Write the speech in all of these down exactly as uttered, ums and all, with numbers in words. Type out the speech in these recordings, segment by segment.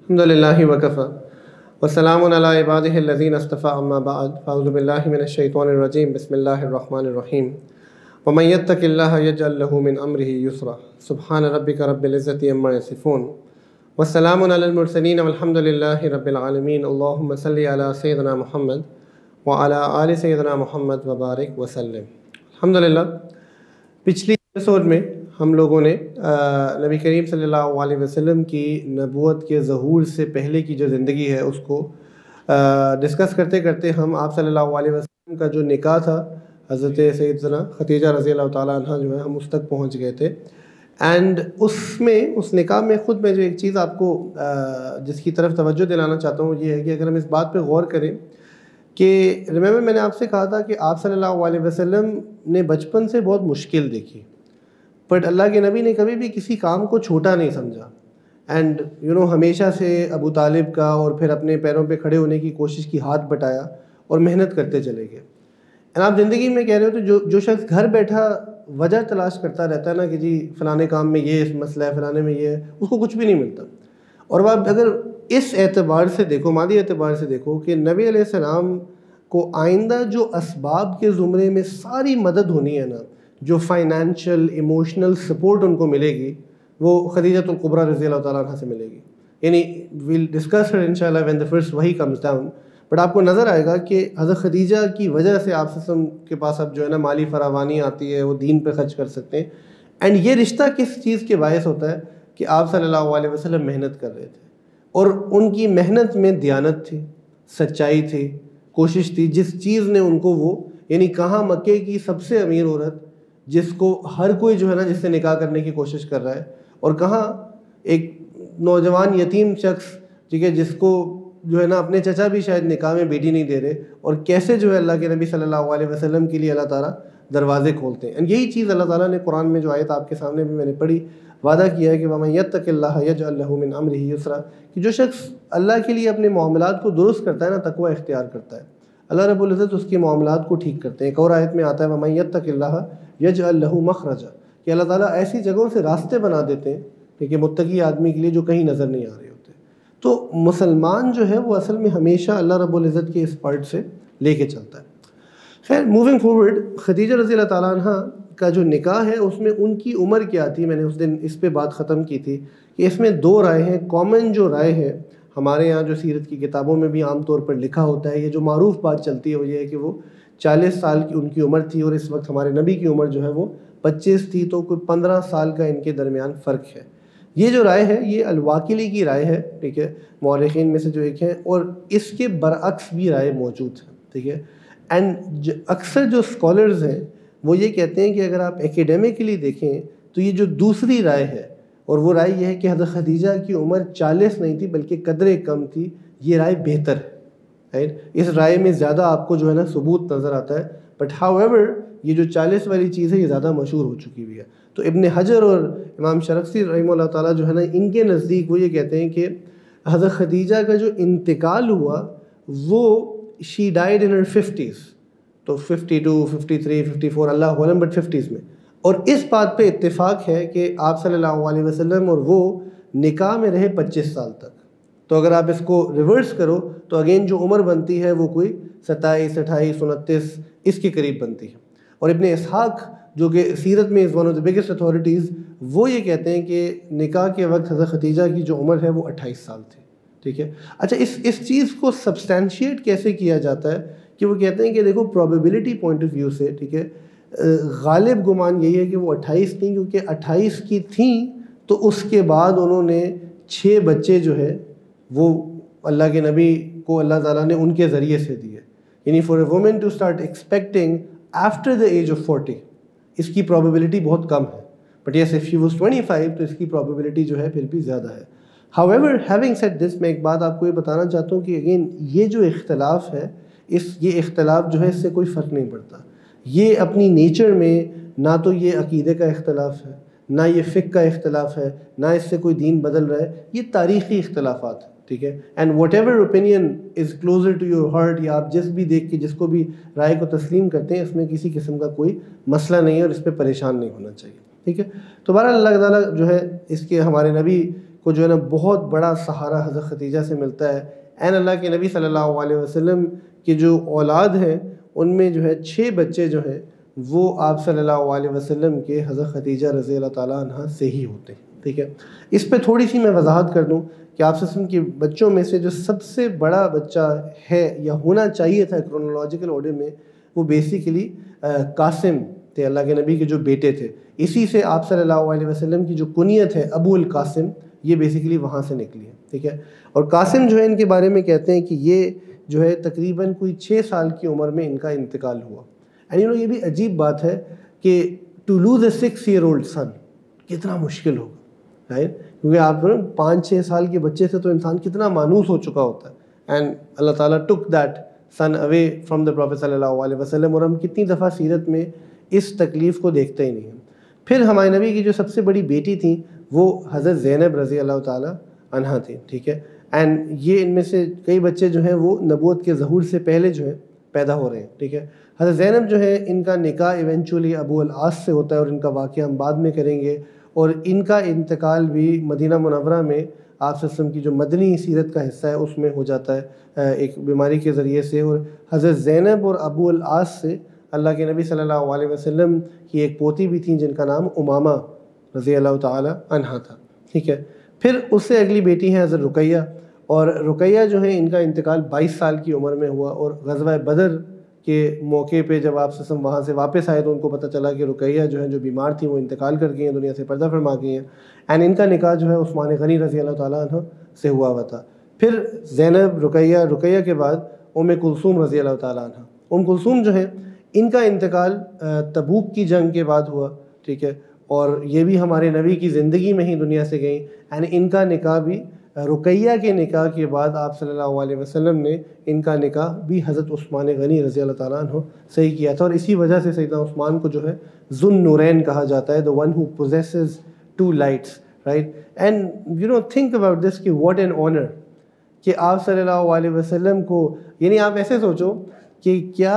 الحمدللہ وکفی وسلام علی عبادہ الذین اصطفی اما بعد فاعوذ باللہ من الشیطان الرجیم بسم اللہ الرحمن الرحیم ومن یتق اللہ یجعل لہ من امرہ یسرا سبحان ربک رب العزۃ عما یصفون والسلام علی المرسلین والحمدللہ رب العالمین اللہم صلی علی سیدنا محمد وعلی آل سیدنا محمد وبارک وسلم۔ الحمدللہ پچھلی ایپیسوڈ میں ہم لوگوں نے نبی کریم صلی اللہ علیہ وسلم کی نبوت کے ظہور سے پہلے کی جو زندگی ہے اس کو ڈسکس کرتے کرتے ہم آپ صلی اللہ علیہ وسلم کا جو نکاح تھا حضرت سیدنا خدیجہ رضی اللہ تعالیٰ عنہ جو ہے ہم اس تک پہنچ گئے تھے۔ اینڈ اس میں اس نکاح میں خود میں جو ایک چیز آپ کو جس کی طرف توجہ دلانا چاہتا ہوں یہ ہے کہ اگر ہم اس بات پہ غور کریں کہ ریمبر میں نے آپ سے کہا تھا کہ آپ صلی اللہ علیہ وسلم نے بچپن سے بہت مشکل دیکھی، بٹ اللہ کے نبی نے کبھی بھی کسی کام کو چھوٹا نہیں سمجھا، اینڈ یو نو ہمیشہ سے ابو طالب کا اور پھر اپنے پیروں پہ کھڑے ہونے کی کوشش کی، ہاتھ بٹایا اور محنت کرتے چلے گئے۔ اینڈ آپ زندگی میں کہہ رہے ہو تو جو جو شخص گھر بیٹھا وجہ تلاش کرتا رہتا ہے نا کہ جی فلانے کام میں یہ مسئلہ ہے، فلانے میں یہ ہے، اس کو کچھ بھی نہیں ملتا۔ اور آپ اگر اس اعتبار سے دیکھو، مادی اعتبار سے دیکھو کہ نبی علیہ السلام کو آئندہ جو اسباب کے زمرے میں ساری مدد ہونی ہے نا، جو فائنینشیل ایموشنل سپورٹ ان کو ملے گی وہ خدیجۃ الکبریٰ رضی اللہ تعالیٰ عنہ سے ملے گی۔ یعنی ویل ڈسکس ہر انشاءاللہ وین دا فرسٹ وحی کمز ڈاؤن، بٹ آپ کو نظر آئے گا کہ حضرت خدیجہ کی وجہ سے آپ وسلم کے پاس اب جو ہے نا مالی فراوانی آتی ہے، وہ دین پہ خرچ کر سکتے ہیں۔ اینڈ یہ رشتہ کس چیز کے باعث ہوتا ہے کہ آپ صلی اللہ علیہ وسلم محنت کر رہے تھے اور ان کی محنت میں دیانت تھی، سچائی تھی، کوشش تھی، جس چیز نے ان کو وہ یعنی کہاں مکے کی سب سے امیر عورت جس کو ہر کوئی جو ہے نا جس سے نکاح کرنے کی کوشش کر رہا ہے، اور کہاں ایک نوجوان یتیم شخص ٹھیک ہے جس کو جو ہے نا اپنے چچا بھی شاید نکاح میں بیٹی نہیں دے رہے، اور کیسے جو ہے اللہ کے نبی صلی اللہ علیہ وسلم کے لیے اللہ تعالیٰ دروازے کھولتے ہیں۔ یہی چیز اللہ تعالیٰ نے قرآن میں جو آیت آپ کے سامنے بھی میں نے پڑھی، وعدہ کیا ہے کہ وَمَن يَتَّقِ اللَّهَ يَجْعَل لَّهُ مِنْ أَمْرِهِ يُسْرًا، کہ جو شخص اللہ کے لیے اپنے معاملات کو درست کرتا ہے نا، تقوی اختیار کرتا ہے، اللہ رب العزت اس کے معاملات کو ٹھیک کرتے ہیں۔ ایک اور آیت میں آتا ہے وَمَن يَتَّقِ اللَّهَ يَجْعَل لَّهُ مَخْرَجًا، کہ اللہ تعالیٰ ایسی جگہوں سے راستے بنا دیتے ہیں کہ متقی آدمی کے لیے جو کہیں نظر نہیں آ رہے ہوتے۔ تو مسلمان جو ہے وہ اصل میں ہمیشہ اللہ رب العزت کے اس پارٹ سے لے کے چلتا ہے۔ خیر موونگ فارورڈ، خدیجہ رضی اللہ تعالیٰ عنہ کا جو نکاح ہے اس میں ان کی عمر کیا تھی، میں نے اس دن اس پہ بات ختم کی تھی کہ اس میں دو رائے ہیں۔ کامن جو رائے ہے ہمارے یہاں جو سیرت کی کتابوں میں بھی عام طور پر لکھا ہوتا ہے، یہ جو معروف بات چلتی ہے وہ یہ ہے کہ وہ چالیس سال کی ان کی عمر تھی، اور اس وقت ہمارے نبی کی عمر جو ہے وہ پچیس تھی، تو کوئی پندرہ سال کا ان کے درمیان فرق ہے۔ یہ جو رائے ہے یہ الواقلی کی رائے ہے، ٹھیک ہے، مورخین میں سے جو ایک ہے، اور اس کے برعکس بھی رائے موجود ہے، ٹھیک ہے۔ اینڈ اکثر جو اسکالرز ہیں وہ یہ کہتے ہیں کہ اگر آپ ایکیڈیمکلی دیکھیں تو یہ جو دوسری رائے ہے، اور وہ رائے یہ ہے کہ حضرت خدیجہ کی عمر چالیس نہیں تھی بلکہ قدرے کم تھی، یہ رائے بہتر ہے۔ اس رائے میں زیادہ آپ کو جو ہے نا ثبوت نظر آتا ہے، بٹ ہاؤ ایور یہ جو چالیس والی چیز ہے یہ زیادہ مشہور ہو چکی ہوئی ہے۔ تو ابن حجر اور امام شرقسی رحمہ اللہ تعالیٰ جو ہے نا ان کے نزدیک وہ یہ کہتے ہیں کہ حضرت خدیجہ کا جو انتقال ہوا وہ she died in her fifties, تو fifty two fifty three fifty four اللہ عالم، بٹ ففٹیز میں۔ اور اس بات پہ اتفاق ہے کہ آپ صلی اللہ علیہ وسلم اور وہ نکاح میں رہے پچیس سال تک۔ تو اگر آپ اس کو ریورس کرو تو اگین جو عمر بنتی ہے وہ کوئی ستائیس اٹھائیس انتیس اس کے قریب بنتی ہے۔ اور ابن اسحاق جو کہ سیرت میں is one of the biggest authorities, وہ یہ کہتے ہیں کہ نکاح کے وقت حضرت خدیجہ کی جو عمر ہے وہ اٹھائیس سال تھی، ٹھیک ہے۔ اچھا اس اس چیز کو سبسٹینشیٹ کیسے کیا جاتا ہے کہ وہ کہتے ہیں کہ دیکھو پروبیبلٹی پوائنٹ آف ویو سے، ٹھیک ہے، غالب گمان یہی ہے کہ وہ اٹھائیس تھیں، کیونکہ اٹھائیس کی تھیں تو اس کے بعد انہوں نے چھ بچے جو ہے وہ اللہ کے نبی کو اللہ تعالیٰ نے ان کے ذریعے سے دیے۔ یعنی for a woman to start expecting after the age of forty, اس کی پرابیبلٹی بہت کم ہے، but yes if she was twenty five تو اس کی پرابیبلٹی جو ہے پھر بھی زیادہ ہے۔ However having said this, میں ایک بات آپ کو یہ بتانا چاہتا ہوں کہ اگین یہ جو اختلاف ہے، اس یہ اختلاف جو ہے اس سے کوئی فرق نہیں پڑتا۔ یہ اپنی نیچر میں نہ تو یہ عقیدے کا اختلاف ہے، نہ یہ فقہ کا اختلاف ہے، نہ اس سے کوئی دین بدل رہا ہے، یہ تاریخی اختلافات ہیں، ٹھیک ہے۔ And whatever opinion is closer to your heart, یا آپ جس بھی دیکھ کے جس کو بھی رائے کو تسلیم کرتے ہیں، اس میں کسی قسم کا کوئی مسئلہ نہیں ہے اور اس پہ پریشان نہیں ہونا چاہیے، ٹھیک ہے۔ تو بہرحال اللہ تعالیٰ جو ہے اس کے ہمارے نبی کو جو ہے نا بہت بڑا سہارا حضرت خدیجہ سے ملتا ہے. این اللہ کے نبی صلی اللہ علیہ وسلم کی جو اولاد ہیں ان میں جو ہے چھ بچے جو ہیں وہ آپ صلی اللہ علیہ وسلم کے حضرت خدیجہ رضی اللہ تعالیٰ عنہ سے ہی ہوتے ہیں. ٹھیک ہے, اس پہ تھوڑی سی میں وضاحت کر دوں کہ آپ صلی اللہ علیہ وسلم کے بچوں میں سے جو سب سے بڑا بچہ ہے یا ہونا چاہیے تھا کرونالوجیکل آرڈر میں, وہ بیسیکلی قاسم تھے, اللہ کے نبی کے جو بیٹے تھے. اسی سے آپ صلی اللہ علیہ وسلم کی جو کنیت ہے ابو القاسم, یہ بیسیکلی وہاں سے نکلی ہے. ٹھیک ہے, اور قاسم جو ہے ان کے بارے میں کہتے ہیں کہ یہ جو ہے تقریباً کوئی چھ سال کی عمر میں ان کا انتقال ہوا. اینڈ یو نو یہ بھی عجیب بات ہے کہ to lose a six year old son کتنا مشکل ہوگا, رائٹ, کیونکہ آپ پانچ چھ سال کے بچے سے تو انسان کتنا مانوس ہو چکا ہوتا ہے. اینڈ اللہ تعالیٰ took that son away from the prophet صلی اللہ علیہ وسلم, اور ہم کتنی دفعہ سیرت میں اس تکلیف کو دیکھتے ہی نہیں ہیں. پھر ہمارے نبی کی جو سب سے بڑی بیٹی تھیں وہ حضرت زینب رضی اللہ تعالیٰ عنہا تھیں. ٹھیک ہے, اینڈ یہ ان میں سے کئی بچے جو ہیں وہ نبوت کے ظہور سے پہلے جو ہیں پیدا ہو رہے ہیں. ٹھیک ہے, حضرت زینب جو ہے ان کا نکاح ایونچولی ابو العاص سے ہوتا ہے, اور ان کا واقعہ ہم بعد میں کریں گے. اور ان کا انتقال بھی مدینہ منورہ میں آپ صلی اللہ علیہ وسلم کی جو مدنی سیرت کا حصہ ہے اس میں ہو جاتا ہے ایک بیماری کے ذریعے سے. اور حضرت زینب اور ابو العاص سے اللہ کے نبی صلی اللہ علیہ وسلم کی ایک پوتی بھی تھیں جن کا نام امامہ رضی اللہ تعالی عنہا تھا. ٹھیک ہے, پھر اس سے اگلی بیٹی ہیں حضرت رقیہ, اور رقیہ جو ہیں ان کا انتقال بائیس سال کی عمر میں ہوا. اور غزوہ بدر کے موقع پہ جب آپ سے وہاں سے واپس آئے تو ان کو پتہ چلا کہ رقیہ جو ہیں جو بیمار تھیں وہ انتقال کر گئی ہیں, دنیا سے پردہ فرما گئی ہیں. اینڈ ان کا نکاح جو ہے عثمان غنی رضی اللہ تعالیٰ عنہ سے ہوا ہوا تھا. پھر زینب, رقیہ, رقیہ کے بعد ام کلثوم رضی اللہ تعالیٰ عنہ. ام کلثوم جو ہیں ان کا انتقال تبوک کی جنگ کے بعد ہوا. ٹھیک ہے, اور یہ بھی ہمارے نبی کی زندگی میں ہی دنیا سے گئیں. اینڈ ان کا نکاح بھی رقیہ کے نکاح کے بعد آپ صلی اللہ علیہ وسلم نے ان کا نکاح بھی حضرت عثمان غنی رضی اللہ تعالیٰ عنہ سے ہی کیا تھا. اور اسی وجہ سے سیدنا عثمان کو جو ہے ذو النورین کہا جاتا ہے, the one who possesses two lights, right? And you know think about this کہ what an honor کہ آپ صلی اللہ علیہ وسلم کو, یعنی آپ ایسے سوچو کہ کیا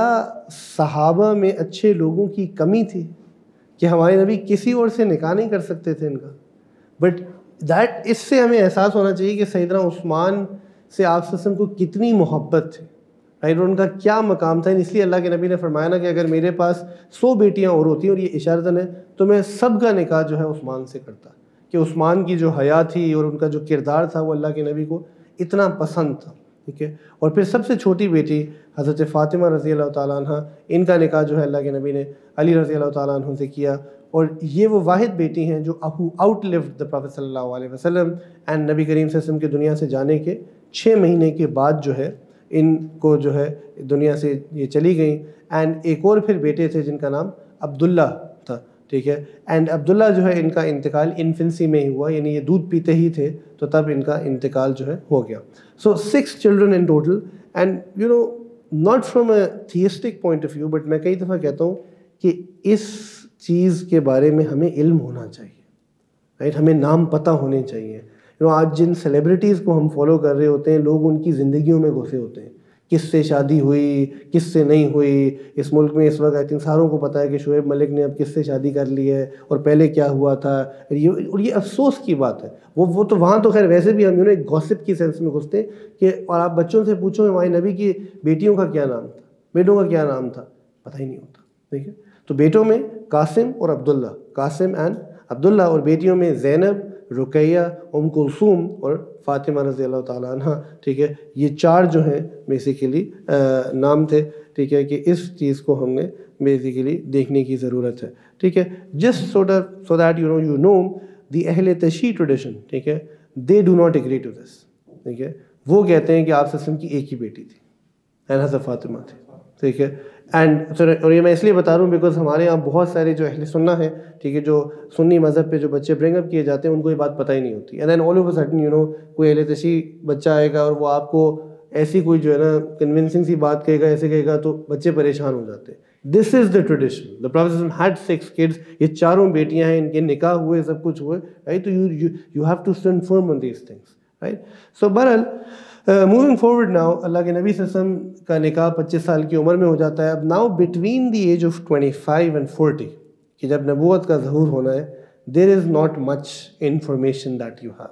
صحابہ میں اچھے لوگوں کی کمی تھی کہ ہمارے نبی کسی اور سے نکاح نہیں کر سکتے تھے ان کا. بٹ دیٹ, اس سے ہمیں احساس ہونا چاہیے کہ سیدنا عثمان سے آپ صلی اللہ علیہ وسلم کو کتنی محبت تھی, رائٹ, اور ان کا کیا مقام تھا. اس لیے اللہ کے نبی نے فرمایا نا کہ اگر میرے پاس سو بیٹیاں اور ہوتی ہیں, اور یہ اشارتاً ہے, تو میں سب کا نکاح جو ہے عثمان سے کرتا, کہ عثمان کی جو حیا تھی اور ان کا جو کردار تھا وہ اللہ کے نبی کو اتنا پسند تھا. ٹھیک ہے, اور پھر سب سے چھوٹی بیٹی حضرت فاطمہ رضی اللہ تعالیٰ عنہ, ان کا نکاح جو ہے اللہ کے نبی نے علی رضی اللہ تعالیٰ عنہ سے کیا. اور یہ وہ واحد بیٹی ہیں جو آؤٹ لیوڈ دا پروفیٹ صلی اللہ علیہ وسلم, اینڈ نبی کریم صلی اللہ علیہ وسلم کے دنیا سے جانے کے چھ مہینے کے بعد جو ہے ان کو جو ہے دنیا سے یہ چلی گئیں. اینڈ ایک اور پھر بیٹے تھے جن کا نام عبداللہ تھا. ٹھیک ہے, اینڈ عبداللہ جو ہے ان کا انتقال انفنسی میں ہی ہوا, یعنی یہ دودھ پیتے ہی تھے تو تب ان کا انتقال جو ہے ہو گیا. So six children in total. And you know not from a theistic point of view, but میں کئی دفعہ کہتا ہوں کہ اس چیز کے بارے میں ہمیں علم ہونا چاہیے, رائٹ, ہمیں نام پتہ ہونے چاہیے. یو نو آج جن سیلیبریٹیز کو ہم فالو کر رہے ہوتے ہیں, لوگ ان کی زندگیوں میں گھسے ہوتے ہیں, کس سے شادی ہوئی, کس سے نہیں ہوئی. اس ملک میں اس وقت آئی تھنک ساروں کو پتہ ہے کہ شعیب ملک نے اب کس سے شادی کر لی ہے اور پہلے کیا ہوا تھا. یہ اور یہ افسوس کی بات ہے. وہ وہ تو وہاں تو خیر ویسے بھی ہم یو نو ایک گوسپ کی سینس میں گھستے ہیں کہ, اور آپ بچوں سے پوچھو ہمارے نبی کی بیٹیوں کا کیا نام تھا, بیٹوں کا کیا نام تھا, پتہ ہی نہیں ہوتا. ٹھیک ہے, تو بیٹوں میں قاسم اور عبداللہ, قاسم اینڈ عبداللہ, اور بیٹیوں میں زینب, رقیہ, ام کلثوم اور فاطمہ رضی اللہ تعالیٰ عنہ. ٹھیک ہے, یہ چار جو ہیں بیسیکلی نام تھے. ٹھیک ہے, کہ اس چیز کو ہم نے بیسیکلی دیکھنے کی ضرورت ہے. ٹھیک ہے, just so so that you know you know the اہل تشیع ٹریڈیشن. ٹھیک ہے, they do not agree to this. ٹھیک ہے, وہ کہتے ہیں کہ آپ صلی اللہ علیہ وسلم کی ایک ہی بیٹی تھی, اینڈ حضرت فاطمہ تھی. ٹھیک ہے, اینڈ اور یہ میں اس لیے بتا رہا ہوں بیکاز ہمارے یہاں بہت سارے جو اہل سنہ ہیں, ٹھیک ہے, جو سنی مذہب پہ جو بچے برنگ اپ کیے جاتے ہیں ان کو یہ بات پتہ ہی نہیں ہوتی. And then all of a sudden you know کوئی اہل تشیع بچہ آئے گا اور وہ آپ کو ایسی کوئی جو ہے نا کنونسنگ سی بات کہے گا, ایسے کہے گا, تو بچے پریشان ہو جاتے ہیں. This is the tradition. The prophet had six kids, یہ چاروں بیٹیاں ہیں, ان کے نکاح ہوئے, سب کچھ ہوئے, رائٹ. تو you you have to stand firm on these things, right. So بہرحال موونگ فارورڈ ناؤ, اللہ کے نبی صلی اللہ علیہ وسلم کا نکاح پچیس سال کی عمر میں ہو جاتا ہے. اب now between the age of twenty five and forty, کہ جب نبوت کا ظہور ہونا ہے, there is not much information that you have,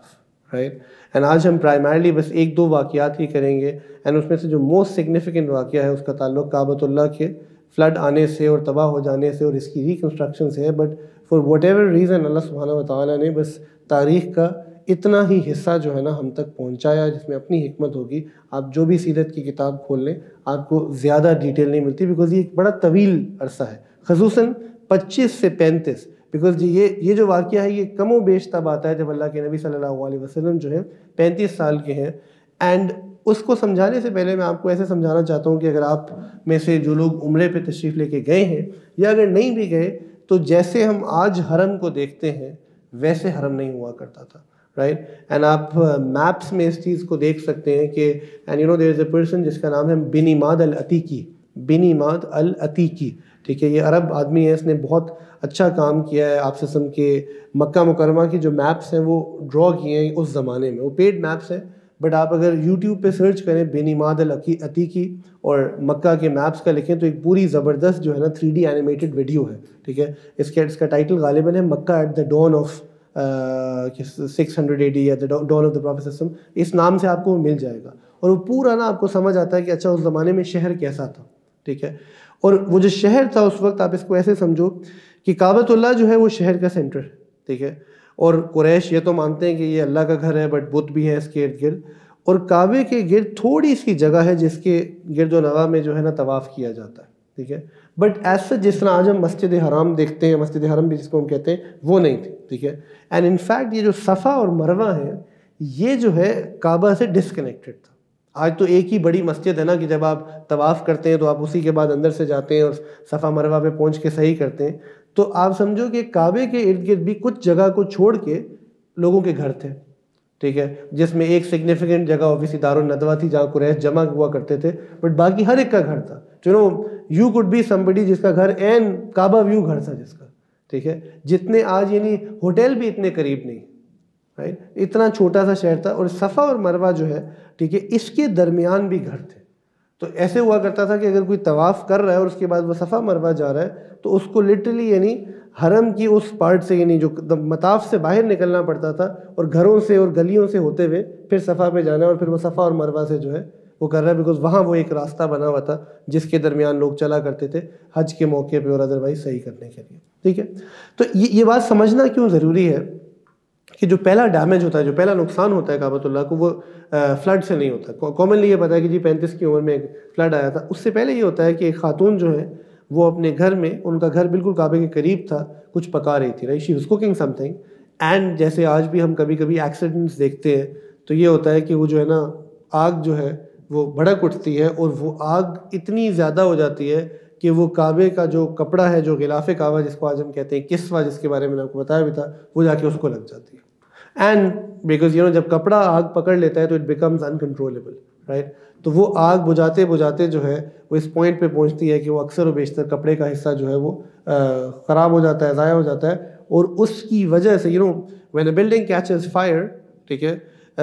right. And آج ہم پرائمرلی بس ایک دو واقعات ہی کریں گے, اینڈ اس میں سے جو موسٹ سگنیفیکنٹ واقعہ ہے اس کا تعلق کعبۃ اللہ کے فلڈ آنے سے اور تباہ ہو جانے سے اور اس کی ریکنسٹرکشن سے ہے. But for whatever reason Allah سبحانہ و تعالیٰ نے بس تاریخ کا اتنا ہی حصہ جو ہے نا ہم تک پہنچایا جس میں اپنی حکمت ہوگی. آپ جو بھی سیرت کی کتاب کھول لیں آپ کو زیادہ ڈیٹیل نہیں ملتی, بیکاز یہ ایک بڑا طویل عرصہ ہے, خصوصاً پچیس سے پینتیس, بیکاز یہ یہ جو واقعہ ہے یہ کم و بیش تب آتا ہے جب اللہ کے نبی صلی اللہ علیہ وسلم جو ہے پینتیس سال کے ہیں. اینڈ اس کو سمجھانے سے پہلے میں آپ کو ایسے سمجھانا چاہتا ہوں کہ اگر آپ میں سے جو لوگ عمرے پہ تشریف لے کے گئے ہیں یا اگر نہیں بھی گئے تو جیسے ہم آج حرم کو دیکھتے ہیں ویسے حرم نہیں ہوا کرتا تھا, رائٹ. اینڈ آپ میپس میں اس چیز کو دیکھ سکتے ہیں کہ and you know there is a person جس کا نام ہے بن عماد العتیقی, بن عماد العتیقی, ٹھیک ہے. یہ عرب آدمی ہے, اس نے بہت اچھا کام کیا ہے. آپ سسم کے مکہ مکرمہ کی جو میپس ہیں وہ ڈرا کیے ہیں اس زمانے میں, وہ پیڈ میپس ہیں, بٹ آپ اگر یوٹیوب پہ سرچ کریں بن عماد العتیقی اور مکہ کے میپس کا لکھیں تو ایک پوری زبردست جو ہے نا تھری ڈی اینیمیٹڈ ویڈیو ہے, ٹھیک ہے. اس کا اس کا ٹائٹل غالباً ہے Mecca at the dawn of six hundred A D یا dawn of the prophet system, اس نام سے آپ کو مل جائے گا. اور وہ پورا نا آپ کو سمجھ آتا ہے کہ اچھا اس زمانے میں شہر کیسا تھا, ٹھیک ہے. اور وہ جو شہر تھا اس وقت آپ اس کو ایسے سمجھو کہ کعبۃ اللہ جو ہے وہ شہر کا سینٹر ہے, ٹھیک ہے. اور قریش یہ تو مانتے ہیں کہ یہ اللہ کا گھر ہے, بٹ بت بھی ہیں اس کے ارد گرد, اور کعبے کے گرد تھوڑی سی جگہ ہے جس کے گرد و نواح میں جو ہے نا طواف کیا جاتا ہے, ٹھیک ہے. بٹ ایز سچ جس طرح آج ہم مسجد حرام دیکھتے ہیں, مسجد حرم بھی جس کو ہم کہتے ہیں, وہ نہیں تھی, ٹھیک ہے. اینڈ ان فیکٹ یہ جو صفا اور مروہ ہیں یہ جو ہے کعبہ سے ڈسکنیکٹڈ تھا. آج تو ایک ہی بڑی مسجد ہے نا کہ جب آپ طواف کرتے ہیں تو آپ اسی کے بعد اندر سے جاتے ہیں اور صفا مروہ پہ پہنچ کے صحیح کرتے ہیں. تو آپ سمجھو کہ کعبے کے ارد گرد بھی کچھ جگہ کو چھوڑ کے لوگوں کے گھر تھے, ٹھیک ہے, جس میں ایک سگنیفیکنٹ جگہ اوبیسلی دار الندوہ تھی جہاں قریش جمع ہوا کرتے تھے, بٹ باقی ہر ایک کا گھر تھا. چلو یو کوڈ بی سمبڈی جس کا گھر این کعبہ ویو گھر تھا جس کا, ٹھیک ہے. جتنے آج یعنی ہوٹل بھی اتنے قریب نہیں, رائٹ, اتنا چھوٹا سا شہر تھا. اور صفا اور مروہ جو ہے, ٹھیک ہے, اس کے درمیان بھی گھر تھے. تو ایسے ہوا کرتا تھا کہ اگر کوئی طواف کر رہا ہے اور اس کے بعد وہ صفا مروہ جا رہا ہے تو اس کو لٹرلی یعنی حرم کی اس پارٹ سے یعنی جو مطاف سے باہر نکلنا پڑتا تھا اور گھروں سے اور گلیوں سے ہوتے ہوئے پھر صفا پہ جانا ہے, اور پھر وہ صفا اور مروہ سے جو ہے وہ کر رہا ہے, بیکاز وہاں وہ ایک راستہ بنا ہوا تھا جس کے درمیان لوگ چلا کرتے تھے حج کے موقع پہ اور ادروائز صحیح کرنے کے لیے, ٹھیک ہے. تو یہ بات سمجھنا کیوں ضروری ہے کہ جو پہلا ڈیمیج ہوتا ہے, جو پہلا نقصان ہوتا ہے کعبۃ اللہ کو, وہ فلڈ سے نہیں ہوتا. کامنلی یہ پتا ہے کہ جی پینتیس کی عمر میں ایک فلڈ آیا تھا. اس سے پہلے یہ ہوتا ہے کہ ایک خاتون جو ہے وہ اپنے گھر میں, ان کا گھر بالکل کعبے کے قریب تھا, کچھ پکا رہی تھی, right, she was cooking something. And جیسے آج بھی ہم کبھی کبھی ایکسیڈنٹس دیکھتے ہیں تو یہ ہوتا ہے کہ وہ جو ہے نا آگ جو ہے وہ بھڑک اٹھتی ہے اور وہ آگ اتنی زیادہ ہو جاتی ہے کہ وہ کعبے کا جو کپڑا ہے, جو غلاف کعبہ جس کو آج ہم کہتے ہیں کسوہ, جس کے بارے میں نے آپ کو بتایا بھی تھا, وہ جا کے اس کو لگ جاتی ہے. اینڈ بیکاز یو نو جب کپڑا آگ پکڑ لیتا ہے تو اٹ بیکمز انکنٹرولیبل, رائٹ. تو وہ آگ بجھاتے بجھاتے جو ہے وہ اس پوائنٹ پہ پہنچتی ہے کہ وہ اکثر و بیشتر کپڑے کا حصہ جو ہے وہ خراب ہو جاتا ہے, ضائع ہو جاتا ہے. اور اس کی وجہ سے you know when a building catches fire, ٹھیک ہے,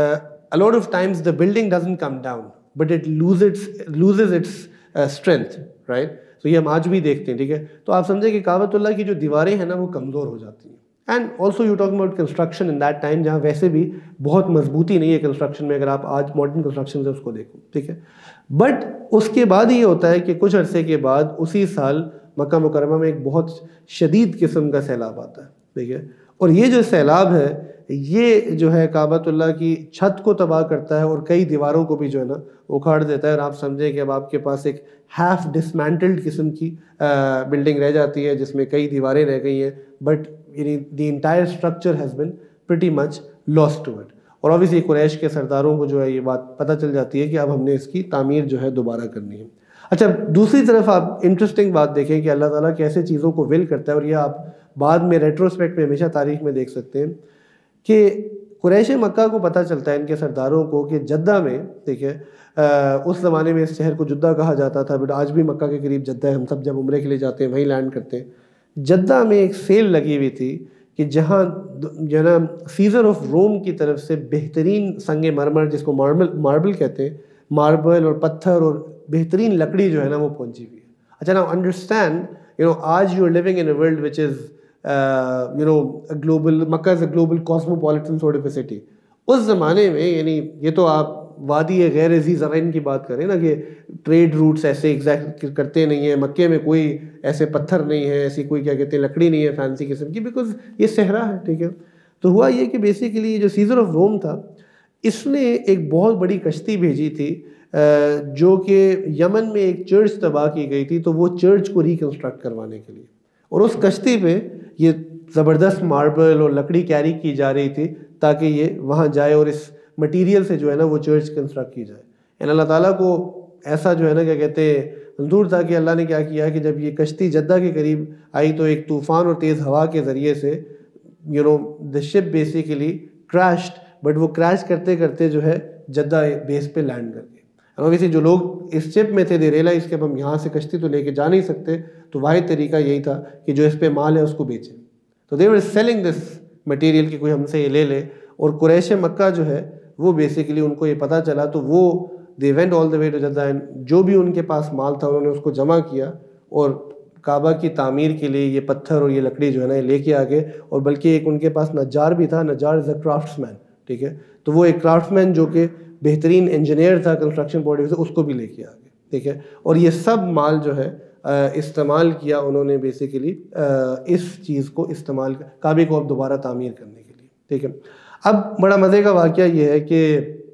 a lot of times the building doesn't come down but it loses loses its uh, strength, right. تو یہ ہم آج بھی دیکھتے ہیں, ٹھیک ہے. تو آپ سمجھیں کہ کعبۃ اللہ کی جو دیواریں ہیں نا وہ کمزور ہو جاتی ہیں. And also you talking about construction in that time, جہاں ویسے بھی بہت مضبوطی نہیں ہے کنسٹرکشن میں, اگر آپ آج ماڈرن کنسٹرکشن سے اس کو دیکھو, ٹھیک ہے. بٹ اس کے بعد یہ ہوتا ہے کہ کچھ عرصے کے بعد اسی سال مکہ مکرمہ میں ایک بہت شدید قسم کا سیلاب آتا ہے, ٹھیک ہے. اور یہ جو سیلاب ہے یہ جو ہے کعبۃ اللہ کی چھت کو تباہ کرتا ہے اور کئی دیواروں کو بھی جو ہے نا اکھاڑ دیتا ہے. اور آپ سمجھیں کہ اب آپ کے پاس ایک ہاف ڈسمینٹلڈ قسم کی بلڈنگ رہ جاتی ہے جس میں کئی دیواریں رہ گئی ہیں, بٹ یعنی the entire structure has been pretty much lost to it. اور اوبیسلی قریش کے سرداروں کو جو ہے یہ بات پتہ چل جاتی ہے کہ اب ہم نے اس کی تعمیر جو ہے دوبارہ کرنی ہے. اچھا, دوسری طرف آپ انٹرسٹنگ بات دیکھیں کہ اللہ تعالیٰ کیسے چیزوں کو ول کرتا ہے, اور یہ آپ بعد میں ریٹروسپیکٹ میں ہمیشہ تاریخ میں دیکھ سکتے ہیں کہ قریش مکہ کو پتہ چلتا ہے ان کے سرداروں کو کہ جدہ میں, ٹھیک ہے, اس زمانے میں اس شہر کو جدہ کہا جاتا تھا, بٹ آج بھی مکہ کے قریب جدہ ہے, ہم سب جب عمرے کے لیے جاتے ہیں وہیں لینڈ کرتے ہیں. جدہ میں ایک سیل لگی ہوئی تھی کہ جہاں جو ہے نا سیزر آف روم کی طرف سے بہترین سنگ مرمر, جس کو ماربل ماربل کہتے ہیں, ماربل اور پتھر اور بہترین لکڑی جو ہے نا وہ پہنچی ہوئی ہے. اچھا, نا انڈرسٹینڈ یو نو آج you are living in a world which is you know global, Mecca is a global cosmopolitan sort of a city. اس زمانے میں یعنی یہ تو آپ وادی غیر ذی زرعین کی بات کریں نا کہ ٹریڈ روٹس ایسے ایگزیکٹ کرتے نہیں ہیں، مکے میں کوئی ایسے پتھر نہیں ہے، ایسی کوئی کیا کہتے ہیں لکڑی نہیں ہے فینسی قسم کی، بیکاز یہ صحرا ہے، ٹھیک ہے. تو ہوا یہ کہ بیسیکلی جو سیزر آف روم تھا اس نے ایک بہت بڑی کشتی بھیجی تھی جو کہ یمن میں ایک چرچ تباہ کی گئی تھی، تو وہ چرچ کو ریکنسٹرکٹ کروانے کے لیے، اور اس کشتی پہ یہ زبردست ماربل اور لکڑی کیری کی جا رہی تھی تاکہ یہ وہاں جائے اور اس مٹیریل سے جو ہے نا وہ چرچ کنسٹرکٹ کی جائے. اور اللہ تعالیٰ کو ایسا جو ہے نا کیا کہتے ہیں منظور تھا کہ اللہ نے کیا کیا کہ جب یہ کشتی جدہ کے قریب آئی تو ایک طوفان اور تیز ہوا کے ذریعے سے you know the ship basically crashed, but وہ کریش کرتے کرتے جو ہے جدہ بیس پہ لینڈ کر گئے. اوبیسلی جو لوگ اس شپ میں تھے دے ریئلائز کہ اب ہم یہاں سے کشتی تو لے کے جا نہیں سکتے، تو واحد طریقہ یہی تھا کہ جو اس پہ مال ہے اس کو بیچیں. تو دے ور سیلنگ دس مٹیریل کہ کوئی ہم سے یہ لے لے، اور قریش مکہ جو ہے وہ بیسیکلی ان کو یہ پتہ چلا تو وہ they went all the way to Jeddah, and جو بھی ان کے پاس مال تھا انہوں نے اس کو جمع کیا اور کعبہ کی تعمیر کے لیے یہ پتھر اور یہ لکڑی جو ہے نا لے کے آگے. اور بلکہ ایک ان کے پاس نجار بھی تھا، نجار از اے کرافٹس مین، ٹھیک ہے. تو وہ ایک کرافٹس مین جو کہ بہترین انجینئر تھا کنسٹرکشن پوائنٹ سے، اس کو بھی لے کے آگے، ٹھیک ہے. اور یہ سب مال جو ہے استعمال کیا انہوں نے بیسیکلی اس چیز کو استعمال کعبے کو اب دوبارہ تعمیر کرنے کے لیے، ٹھیک ہے. اب بڑا مزے کا واقعہ یہ ہے کہ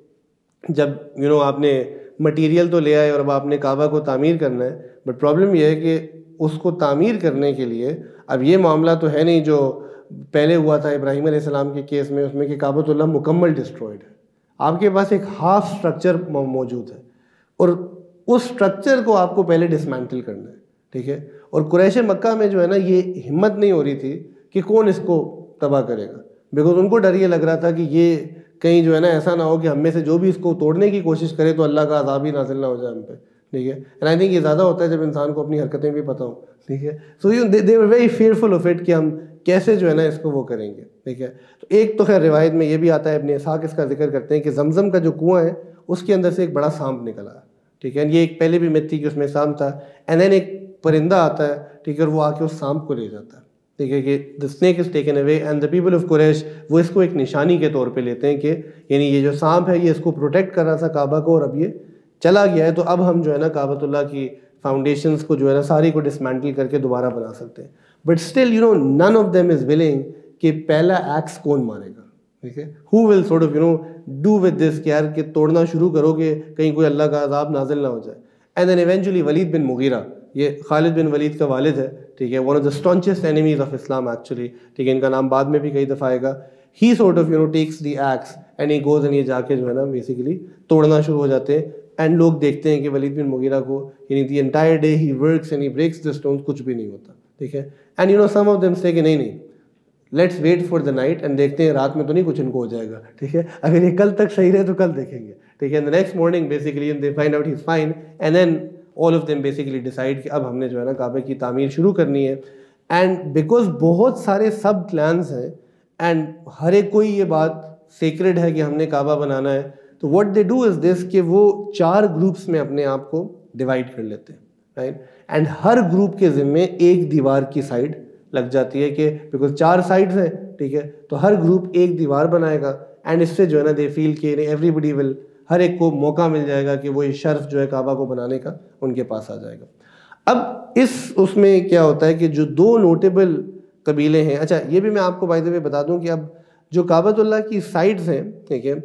جب یو نو آپ نے مٹیریل تو لے آئے اور اب آپ نے کعبہ کو تعمیر کرنا ہے، بٹ پرابلم یہ ہے کہ اس کو تعمیر کرنے کے لیے اب یہ معاملہ تو ہے نہیں جو پہلے ہوا تھا ابراہیم علیہ السلام کے کیس میں، اس میں کہ کعبۃ اللہ مکمل ڈسٹرائڈ ہے. آپ کے پاس ایک ہاف سٹرکچر موجود ہے اور اس سٹرکچر کو آپ کو پہلے ڈسمینٹل کرنا ہے، ٹھیک ہے. اور قریش مکہ میں جو ہے نا یہ ہمت نہیں ہو رہی تھی کہ کون اس کو تباہ کرے گا، بیکاز ان کو ڈر یہ لگ رہا تھا کہ یہ کہیں جو ہے نا ایسا نہ ہو کہ ہم میں سے جو بھی اس کو توڑنے کی کوشش کرے تو اللہ کا عذاب ہی نازل نہ ہو جائے ہم پہ، ٹھیک ہے. اینڈ آئی تھنک یہ زیادہ ہوتا ہے جب انسان کو اپنی حرکتیں بھی پتہ ہوں، ٹھیک ہے. So you they were very fearful of it کہ ہم کیسے جو ہے نا اس کو وہ کریں گے، ٹھیک ہے. تو ایک تو خیر روایت میں یہ بھی آتا ہے، ابن اسحاق اس کا ذکر کرتے ہیں کہ زمزم کا جو کنواں ہے اس کے اندر سے ایک بڑا سانپ نکلا ہے، ٹھیک ہے. یہ ایک پہلے بھی مت تھی کہ اس میں سانپ تھا، اینڈ دین ایک پرندہ آتا ہے، ٹھیک ہے، اور وہ آ کے اس سانپ کو لے جاتا ہے، ٹھیک ہے، کہ the snake is taken away and the people of قریش وہ اس کو ایک نشانی کے طور پہ لیتے ہیں کہ یعنی یہ جو سانپ ہے یہ اس کو پروٹیکٹ کر رہا تھا کعبہ کو، اور اب یہ چلا گیا ہے تو اب ہم جو ہے نا کعبۃ اللہ کی فاؤنڈیشنز کو جو ہے نا ساری کو ڈسمینٹل کر کے دوبارہ بنا سکتے ہیں. But still you know none of them is ولنگ کہ پہلا ایکس کون مارے گا، ٹھیک ہے. Who will sort of you know do with this کہ یار کہ توڑنا شروع کرو کہ کہیں کوئی اللہ کا عذاب نازل نہ ہو جائے. اینڈ دین ایونچولی ولید بن مغیرہ، یہ خالد بن ولید کا والد ہے، ٹھیک ہے، one of the staunchest enemies of Islam actually, ٹھیک ہے. ان کا نام بعد میں بھی کئی دفعہ آئے گا. He sort of you know takes the axe and he goes and یہ جا کے جو ہے نا بیسیکلی توڑنا شروع ہو جاتے ہیں. اینڈ لوگ دیکھتے ہیں کہ ولید بن مغیرہ کو یعنی the entire day he works and he breaks the stones, کچھ بھی نہیں ہوتا، ٹھیک ہے. And you know some of them say کہ نہیں نہیں let's wait for the night, and دیکھتے ہیں رات میں تو نہیں کچھ ان کو ہو جائے گا، ٹھیک ہے. اگر یہ کل تک صحیح رہے تو کل دیکھیں گے، ٹھیک ہے. Next morning basically they find out he is fine, and then all of them basically decide کہ اب ہم نے جو ہے نا کعبے کی تعمیر شروع کرنی ہے. اینڈ بیکاز بہت سارے سب کلینز ہیں اینڈ ہر ایک کوئی یہ بات سیکرڈ ہے کہ ہم نے کعبہ بنانا ہے، تو what they do is this کہ وہ چار گروپس میں اپنے آپ کو ڈیوائڈ کر لیتے ہیں، رائٹ. اینڈ ہر گروپ کے ذمے ایک دیوار کی سائڈ لگ جاتی ہے کہ بیکاز چار سائڈز ہیں، ٹھیک ہے، تو ہر گروپ ایک دیوار بنائے گا. اینڈ اس سے جو ہے نا دے فیل کہ ایوری بڈی ول، ہر ایک کو موقع مل جائے گا کہ وہ یہ شرف جو ہے کعبہ کو بنانے کا ان کے پاس آ جائے گا. اب اس اس میں کیا ہوتا ہے کہ جو دو نوٹیبل قبیلے ہیں، اچھا یہ بھی میں آپ کو بائی دی وے بتا دوں کہ اب جو کعبۃ اللہ کی سائڈز ہیں، ٹھیک ہے،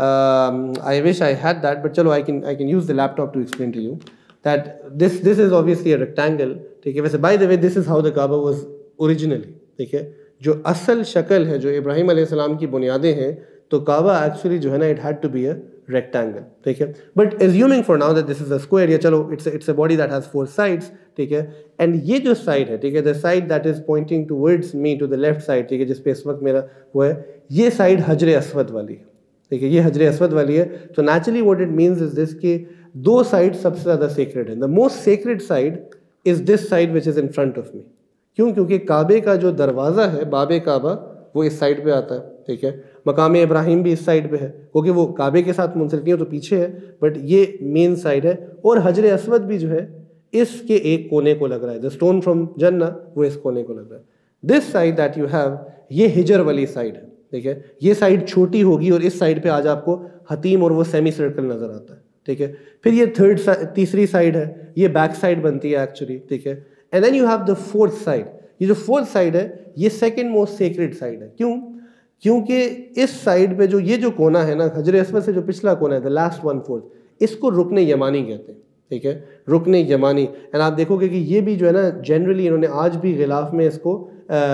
I wish I had that but چلو I can I can use the laptop to explain to you that this this is obviously a rectangle, ٹھیک ہے. ویسے by the way this is how the Kaaba was originally, ٹھیک ہے. جو اصل شکل ہے جو ابراہیم علیہ السلام کی بنیادیں ہیں تو کعبہ ایکچولی جو ہے نا it had to be a rectangle، ٹھیک ہے. But assuming for now that this is a square، یا چلو it's a, it's a body that has four sides، ٹھیک ہے. اینڈ یہ جو سائڈ ہے، ٹھیک ہے، the side that is pointing towards me to the left side، ٹھیک ہے، جس پہ اس وقت میرا وہ ہے، یہ سائڈ حجر اسود والی ہے، ٹھیک ہے، یہ حجر اسود والی ہے. تو naturally what it means is this کہ دو سائڈ سب سے زیادہ سیکرڈ ہیں. the most sacred side is this side which is in front of me. کیوں؟ کیونکہ کعبے کا جو دروازہ ہے باب کعبہ وہ اس سائڈ پہ آتا ہے، ٹھیک ہے. مقام ابراہیم بھی اس سائڈ پہ ہے کیونکہ وہ کعبے کے ساتھ منسلک ہے تو پیچھے ہے، بٹ یہ مین سائڈ ہے. اور حجر اسود بھی جو ہے اس کے ایک کونے کو لگ رہا ہے، دا اسٹون فرام جنہ وہ اس کونے کو لگ رہا ہے. This side that you have, یہ ہجر والی سائڈ ہے، ٹھیک ہے. یہ سائڈ چھوٹی ہوگی اور اس سائڈ پہ آج آپ کو حتیم اور وہ سیمی سرکل نظر آتا ہے, ٹھیک ہے. پھر یہ تھرڈ تیسری سائڈ ہے, یہ بیک سائڈ بنتی ہے ایکچولی, ٹھیک ہے. And then you have the fourth side. یہ جو فورتھ سائڈ ہے یہ سیکنڈ موسٹ سیکرڈ سائڈ ہے. کیوں؟ کیونکہ اس سائڈ پہ جو یہ جو کونا ہے نا, حجر اسود سے جو پچھلا کونا ہے, دا لاسٹ ون فورتھ, اس کو رکن یمانی کہتے ہیں, ٹھیک ہے, رکن یمانی. اینڈ آپ دیکھو گے کہ یہ بھی جو ہے نا جنرلی انہوں نے آج بھی غلاف میں اس کو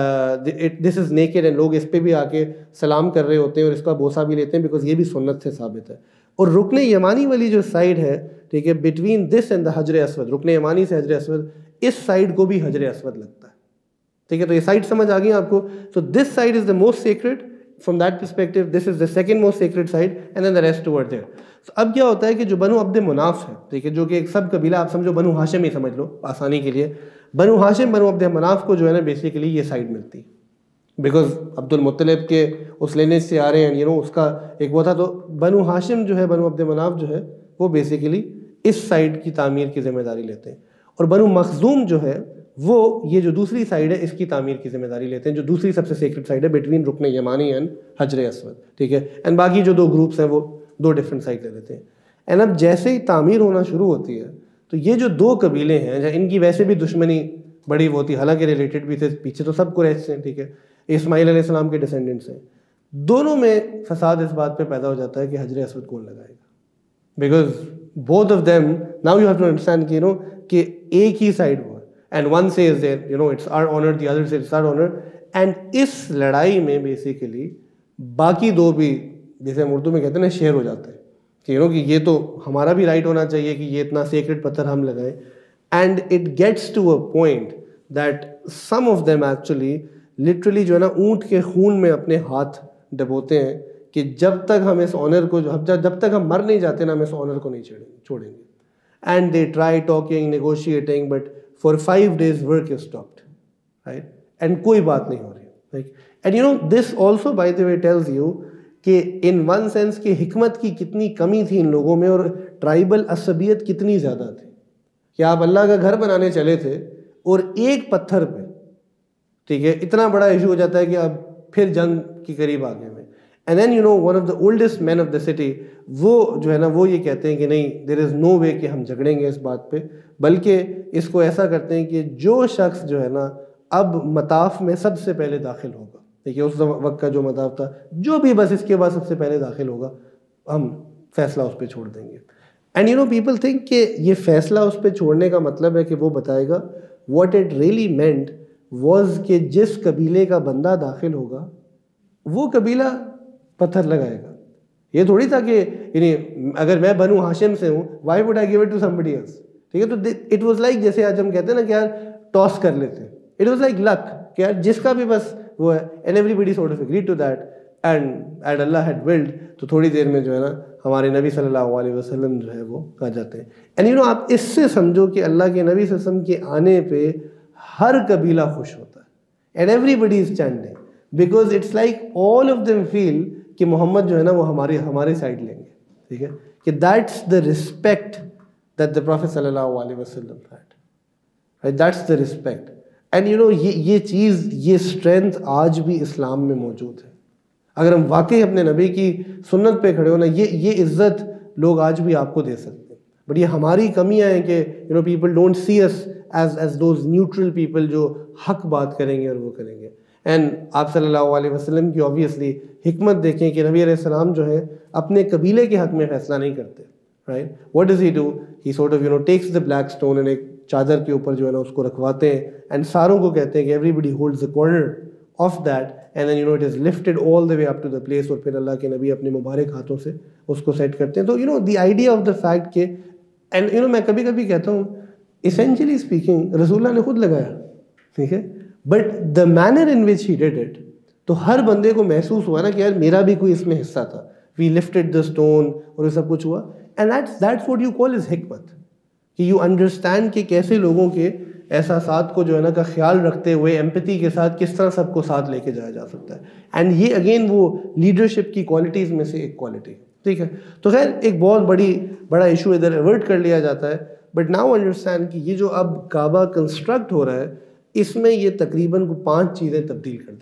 دس از نیکڈ, اینڈ لوگ اس پہ بھی آ کے سلام کر رہے ہوتے ہیں اور اس کا بوسہ بھی لیتے ہیں, بیکاز یہ بھی سنت سے ثابت ہے. اور رکن یمانی والی جو سائڈ ہے, ٹھیک ہے, بٹوین دس اینڈ دا حجر اسود, رکن یمانی سے حجر اسود, اس سائڈ کو بھی حجر اسود لگتا ہے, ٹھیک ہے. تو یہ سائڈ سمجھ آ گئی آپ کو. تو this side is the most sacred. From that perspective, this is the second most sacred side, and then the rest over there. So اب کیا ہوتا ہے کہ جو بنو عبد مناف ہے, ٹھیک ہے, جو کہ ایک سب قبیلہ, آپ سمجھو بنو ہاشم ہی سمجھ لو آسانی کے لیے, بنو ہاشم بنو عبد مناف کو جو ہے نا بیسیکلی یہ سائڈ ملتی ہے, بیکاز عبد المطلب کے اس لینیج سے آ رہے ہیں, یو نو, اس کا ایک وہ تھا. تو بنو ہاشم جو ہے, بنو عبد مناف جو ہے, وہ بیسیکلی اس سائڈ کی تعمیر کی ذمہ داری لیتے ہیں, اور بنو مخزوم جو ہے وہ یہ جو دوسری سائڈ ہے اس کی تعمیر کی ذمہ داری لیتے ہیں, جو دوسری سب سے سیکرڈ سائڈ ہے بٹوین رکن یمانی اینڈ حجر اسود, ٹھیک ہے. اینڈ باقی جو دو گروپس ہیں وہ دو ڈفرینٹ سائڈ لے لیتے ہیں. اینڈ اب جیسے ہی تعمیر ہونا شروع ہوتی ہے تو یہ جو دو قبیلے ہیں, ان کی ویسے بھی دشمنی بڑی وہ ہوتی, حالانکہ ریلیٹڈ بھی تھے, پیچھے تو سب قریش سے, ٹھیک ہے, اسماعیل علیہ السلام کے ڈسینڈنٹس ہیں, دونوں میں فساد اس بات پہ پیدا ہو جاتا ہے کہ حجر اسود کون لگائے گا, because both of them, now you have to understand کہ یو نو کہ ایک ہی سائڈ وہ ہے, and one says that you know it's our honor, the other says it's our honor. and اس لڑائی میں بیسیکلی باقی دو بھی, جیسے ہم اردو میں کہتے ہیں نا, شیئر ہو جاتے ہیں کہ یو نو کہ یہ تو ہمارا بھی رائٹ ہونا چاہیے کہ یہ اتنا سیکرڈ پتھر ہم لگائیں. And it gets to a point that some of them actually literally جو ہے نا اونٹ کے خون میں اپنے ہاتھ ڈبوتے ہیں کہ جب تک ہم اس آنر کو, جب تک ہم مر نہیں جاتے نا, ہم اس آنر کو نہیں چھوڑیں گے. And they try talking, negotiating, but for five days work is stopped, right? and کوئی بات نہیں ہو رہی, like, and you know this also by the way tells you کہ in one sense کہ حکمت کی کتنی کمی تھی ان لوگوں میں, اور ٹرائبل عصبیت کتنی زیادہ تھی کہ آپ اللہ کا گھر بنانے چلے تھے اور ایک پتھر پہ, ٹھیک ہے, اتنا بڑا ایشو ہو جاتا ہے کہ آپ پھر جنگ کی قریب آ گئے ہوئے. And then you know one of the oldest man of the city, وہ جو ہے نا وہ یہ کہتے ہیں کہ نہیں, دیر از نو وے کہ ہم جھگڑیں گے اس بات پہ, بلکہ اس کو ایسا کرتے ہیں کہ جو شخص جو ہے نا اب مطاف میں سب سے پہلے داخل ہوگا, دیکھیے اس وقت کا جو مطاف تھا, جو بھی بس اس کے بعد سب سے پہلے داخل ہوگا ہم فیصلہ اس پہ چھوڑ دیں گے. And you know people think کہ یہ فیصلہ اس پہ چھوڑنے کا مطلب ہے کہ وہ بتائے گا what it really meant was کہ جس قبیلے کا بندہ داخل ہوگا وہ قبیلہ پتھر لگائے گا. یہ تھوڑی تھا کہ یعنی اگر میں بنو ہاشم سے ہوں, why would I give it to somebody else, ٹھیک ہے. تو اٹ واز لائک جیسے آج ہم کہتے ہیں نا کہ یار ٹاس کر لیتے ہیں, اٹ واز لائک لک کہ یار جس کا بھی بس وہ ہے, and everybody sort of agreed to that, and and Allah had willed. تو تھوڑی دیر میں جو ہے نا ہمارے نبی صلی اللہ علیہ وسلم جو ہے وہ آ جاتے ہیں. اینڈ یو نو آپ اس سے سمجھو کہ اللہ کے نبی صلی اللہ علیہ وسلم کے آنے پہ ہر قبیلہ خوش ہوتا ہے, and everybody is standing, because it's like all of them feel کہ محمد جو ہے نا وہ ہماری ہمارے سائڈ لیں گے, ٹھیک ہے, کہ that's the respect that the Prophet صلی اللہ علیہ وسلم had, right? that's the respect. and you know یہ یہ چیز, یہ strength آج بھی اسلام میں موجود ہے. اگر ہم واقعی اپنے نبی کی سنت پہ کھڑے ہو نا, یہ یہ عزت لوگ آج بھی آپ کو دے سکتے ہیں. بٹ یہ ہماری کمیاں ہیں کہ you know people don't see us as as those neutral people جو حق بات کریں گے اور وہ کریں گے. اینڈ آپ صلی اللہ علیہ وسلم کی obviously حکمت دیکھیں کہ نبی علیہ السلام جو ہے اپنے قبیلے کے حق میں فیصلہ نہیں کرتے, right? what does he do? he sort of you know takes the black stone and ایک چادر کے اوپر جو ہے نا اس کو رکھواتے ہیں, اینڈ ساروں کو کہتے ہیں کہ everybody holds a corner of that, and then you know it is lifted all the way up to the place, اور پھر اللہ کے نبی اپنے مبارک ہاتھوں سے اس کو سیٹ کرتے ہیں. تو you know the idea of the fact کہ and you know میں کبھی کبھی کہتا ہوں essentially speaking رسول اللہ نے خود لگایا, ٹھیک ہے, but the manner in which he did it, تو ہر بندے کو محسوس ہوا نا کہ یار میرا بھی کوئی اس میں حصہ تھا. we lifted the stone اور یہ سب کچھ ہوا, and that's that's what you call is حکمت, کہ you understand کہ کیسے لوگوں کے احساسات کو جو ہے نا کا خیال رکھتے ہوئے ایمپیتھی کے ساتھ کس طرح سب کو ساتھ لے کے جایا جا سکتا ہے. اینڈ یہ اگین وہ لیڈرشپ کی کوالٹیز میں سے ایک کوالٹی ہے, ٹھیک ہے. تو خیر ایک بہت بڑی بڑا ایشو ادھر ایورٹ کر لیا جاتا ہے, بٹ ناؤ انڈرسٹینڈ کہ یہ جو اب کعبہ کنسٹرکٹ ہو رہا ہے اس میں یہ تقریباً کو پانچ چیزیں تبدیل کر دیتے ہیں,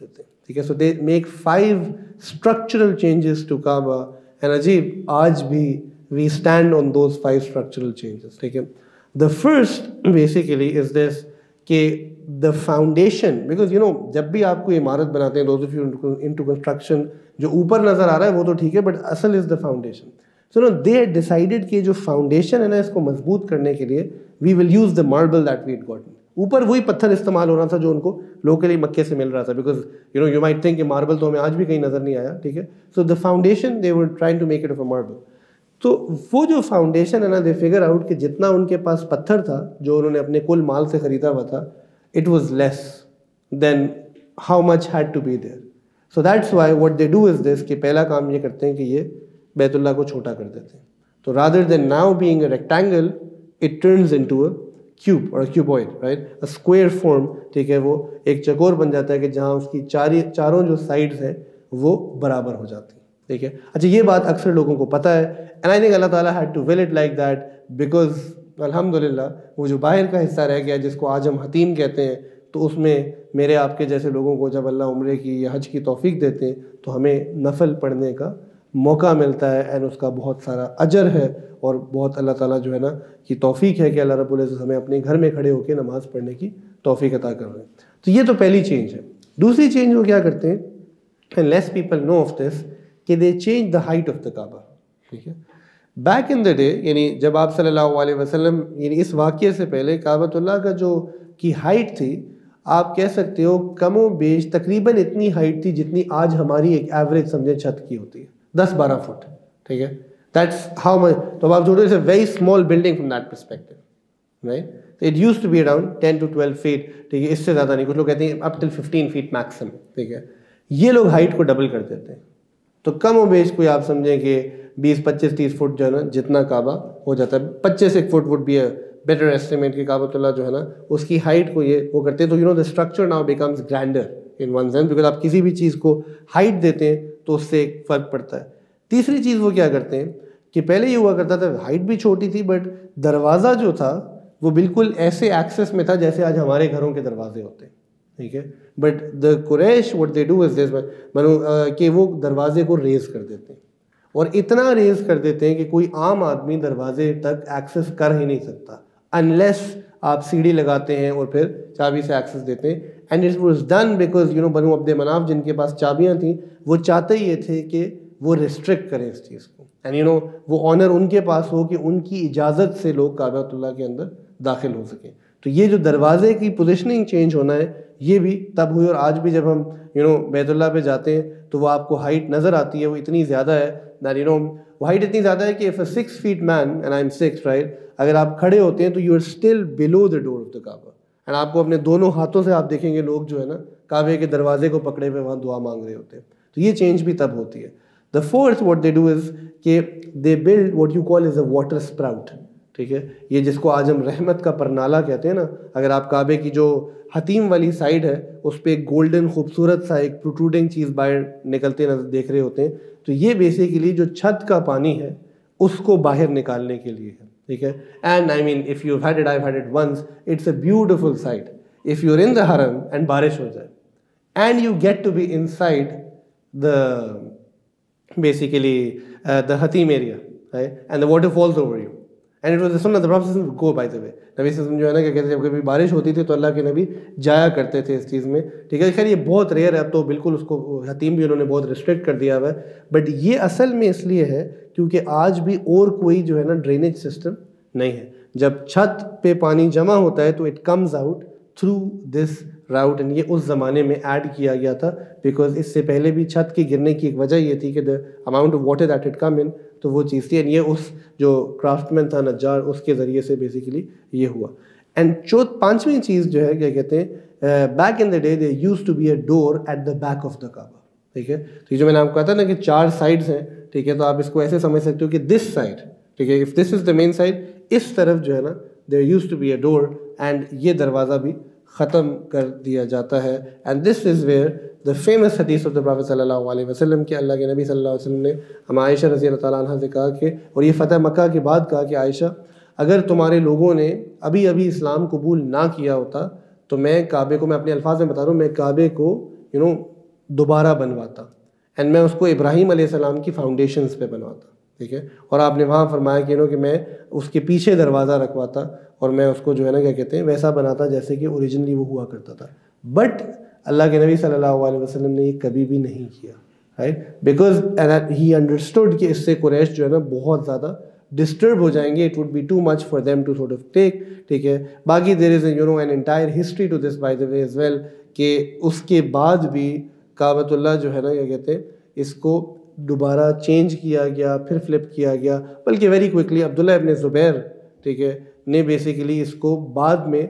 ٹھیک ہے. So they make five structural changes to Kaaba and عجیب آج بھی we stand on those five structural changes. ٹھیک ہے. The first basically is this کہ the foundation, because you know جب بھی آپ کو عمارت بناتے ہیں those of you into construction, جو اوپر نظر آ رہا ہے وہ تو ٹھیک ہے, بٹ اصل از the foundation. So know they decided کہ جو فاؤنڈیشن ہے نا اس کو مضبوط کرنے کے لیے we will use the marble that we had gotten. اوپر وہی پتھر استعمال ہو رہا تھا جو ان کو لوکلی مکے سے مل رہا تھا, because you know you might think کہ ماربل تو ہمیں آج بھی کہیں نظر نہیں آیا. ٹھیک ہے. So the foundation they were trying to make it of a marble. تو وہ جو فاؤنڈیشن ہے نا دے فگر آؤٹ کہ جتنا ان کے پاس پتھر تھا جو انہوں نے اپنے کل مال سے خریدا ہوا تھا, it was less than how much had to be there. So that's why what they do is this کہ پہلا کام یہ کرتے ہیں کہ یہ بیت اللہ کو چھوٹا کر دیتے ہیں. تو rather than now being a rectangle it turns into a cube اور cuboid, right, a square form. ٹھیک ہے. وہ ایک چکور بن جاتا ہے کہ جہاں اس کی چاری چاروں جو سائڈز ہیں وہ برابر ہو جاتی ہیں. ٹھیک ہے. اچھا یہ بات اکثر لوگوں کو پتہ ہے, اینڈ آئی تھنک اللہ تعالیٰ had to will it like that, because الحمد للہ وہ جو باہر کا حصہ رہ گیا جس کو آج ہم حتیم کہتے ہیں, تو اس میں میرے آپ کے جیسے لوگوں کو جب اللہ عمرے کی یا حج کی توفیق دیتے ہیں تو ہمیں نفل پڑھنے کا موقع ملتا ہے, اینڈ اس کا بہت سارا اجر ہے, اور بہت اللہ تعالیٰ جو ہے نا کی توفیق ہے کہ اللہ رب العزت ہمیں اپنے گھر میں کھڑے ہو کے نماز پڑھنے کی توفیق عطا کر رہے ہیں. تو یہ تو پہلی چینج ہے. دوسری چینج وہ کیا کرتے ہیں, and less people know of this, کہ they change the height of the کعبہ. ٹھیک ہے. بیک ان دا ڈے, یعنی جب آپ صلی اللہ علیہ وسلم, یعنی اس واقعے سے پہلے کعبۃ اللہ کا جو کی ہائٹ تھی, آپ کہہ سکتے ہو کم و بیش تقریباً اتنی ہائٹ تھی جتنی آج ہماری ایک ایوریج سمجھیں چھت کی ہوتی ہے, دس بارہ فٹ. ٹھیک ہے. That's how much. تو آپ چھوٹے سے very small building from that perspective, right. It used to be around ten to twelve feet. ٹھیک ہے. اس سے زیادہ نہیں, کچھ لوگ کہتے ہیں up till fifteen feet maximum. ٹھیک ہے. یہ لوگ ہائٹ کو ڈبل کر دیتے ہیں, تو کم و بیش کوئی آپ سمجھیں کہ بیس پچیس تیس فٹ جو ہے نا جتنا کعبہ ہو جاتا ہے. پچیس ایک foot would be a better estimate کہ کعبۃ اللہ جو ہے نا اس کی ہائٹ کو یہ وہ کرتے ہیں. تو you know the structure now becomes grander in one sense, because آپ کسی بھی چیز کو ہائٹ دیتے ہیں تو اس سے ایک فرق پڑتا ہے. تیسری چیز وہ کیا کرتے ہیں کہ پہلے یہ ہوا کرتا تھا ہائٹ بھی چھوٹی تھی, بٹ دروازہ جو تھا وہ بالکل ایسے ایکسس میں تھا جیسے آج ہمارے گھروں کے دروازے ہوتے ہیں. ٹھیک ہے. But the Quraysh what they do is this کہ وہ دروازے کو ریز کر دیتے ہیں, اور اتنا ریز کر دیتے ہیں کہ کوئی عام آدمی دروازے تک ایکسس کر ہی نہیں سکتا انلیس آپ سیڑھی لگاتے ہیں اور پھر چابی سے ایکسس دیتے ہیں. And it was done because you know بنو عبد مناف جن کے پاس چابیاں تھیں وہ چاہتے یہ تھے کہ وہ ریسٹرکٹ کریں اس چیز کو, اینڈ یو نو وہ آنر ان کے پاس ہو کہ ان کی اجازت سے لوگ کعبۃ اللہ کے اندر داخل ہو سکیں. تو یہ جو دروازے کی پوزیشننگ چینج ہونا ہے یہ بھی تب ہوئی, اور آج بھی جب ہم یو نو بیت اللہ پہ جاتے ہیں تو وہ آپ کو ہائٹ نظر آتی ہے, وہ اتنی زیادہ ہے دیٹ یو نو وہ ہائٹ اتنی زیادہ ہے کہ if a six feet man and I am six, right, اگر آپ کھڑے ہوتے ہیں تو you are still below the door of the Kaaba, and آپ کو اپنے دونوں ہاتھوں سے آپ دیکھیں گے لوگ جو ہے نا کعبے کے دروازے کو پکڑے ہوئے وہاں دعا مانگ رہے ہوتے ہیں. تو یہ چینج بھی تب ہوتی ہے. The fourth what they do is کہ they build what you call is a water spout. ٹھیک ہے. یہ جس کو آج ہم رحمت کا پرنالہ کہتے ہیں نا, اگر آپ کعبے کی جو حتیم والی سائڈ ہے اس پہ ایک گولڈن خوبصورت سا ایک پروٹروڈنگ چیز باہر نکلتے نظر دیکھ رہے ہوتے ہیں, تو یہ بیسیکلی جو چھت کا پانی ہے اس کو باہر نکالنے کے لیے ہے. ٹھیک ہے. And I mean if you had it I had it once, it's a beautiful sight. If you are in the Haram and بارش ہو جائے and you get to be inside the basically the Hateem area and the water falls over you, and it was the sunnah, the prophet go by the وے. نبی صلی اللہ علیہ وسلم جو ہے نا کہ کہتے ہیں جب کبھی بارش ہوتی تھی تو اللہ کے نبی جایا کرتے تھے اس چیز میں. ٹھیک ہے. خیر یہ بہت ریئر ہے, اب تو بالکل اس کو حتیم بھی انہوں نے بہت ریسٹرکٹ کر دیا ہوا ہے, بٹ یہ اصل میں اس لیے ہے کیونکہ آج بھی اور کوئی جو ہے نا ڈرینیج سسٹم نہیں ہے. جب چھت پہ پانی جمع ہوتا ہے تو it comes out through this route, and یہ اس زمانے میں ایڈ کیا گیا تھا بیکاز اس سے پہلے بھی چھت کے گرنے کی ایک وجہ یہ تھی کہ the amount of water that it come in, تو وہ چیز تھی. اینڈ یہ اس جو کرافٹ مین تھا نجار اس کے ذریعے سے بیسیکلی یہ ہوا. اینڈ چوتھ پانچویں چیز جو ہے کیا کہتے ہیں, back in the day they used to be a door at the back of the کعبہ. ٹھیک ہے. تو یہ جو میں نے آپ کو کہا تھا نا کہ چار سائڈس ہیں, ٹھیک ہے, تو آپ اس کو ایسے سمجھ سکتے ہو کہ دس سائڈ, ٹھیک ہے, if this is the main side, اس طرف جو ہے نا there used to be a door, and یہ دروازہ بھی ختم کر دیا جاتا ہے. And this is where the famous hadith of the prophet صلی اللہ علیہ وسلم کہ اللہ کے نبی صلی اللہ علیہ وسلم نے ہم عائشہ رضی اللہ تعالیٰ عنہ سے کہا کہ, اور یہ فتح مکہ کے بعد کہا کہ عائشہ اگر تمہارے لوگوں نے ابھی ابھی اسلام قبول نہ کیا ہوتا تو میں کعبے کو, میں اپنے الفاظ میں بتا رہا ہوں, میں کعبے کو یو نو دوبارہ بنواتا اینڈ میں اس کو ابراہیم علیہ السلام کی فاؤنڈیشنز پہ بنواتا, ٹھیک ہے. اور آپ نے وہاں فرمایا کہ, کہ میں اس کے پیچھے دروازہ رکھواتا اور میں اس کو جو ہے نا کیا کہتے ہیں ویسا بناتا جیسے کہ اوریجنلی وہ ہوا کرتا تھا. بٹ اللہ کے نبی صلی اللہ علیہ وسلم نے یہ کبھی بھی نہیں کیا, رائٹ, بیکاز ہی انڈرسٹوڈ کہ اس سے قریش جو ہے نا بہت زیادہ ڈسٹرب ہو جائیں گے, it would be too much for them to sort of take, ٹھیک ہے. باقی there is you know an entire history to this by the way as well, کہ اس کے بعد بھی کعبۃ اللہ جو ہے نا کیا کہتے ہیں اس کو دوبارہ چینج کیا گیا, پھر فلپ کیا گیا, بلکہ ویری کوئکلی عبداللہ ابن زبیر, ٹھیک ہے, نے بیسیکلی اس کو بعد میں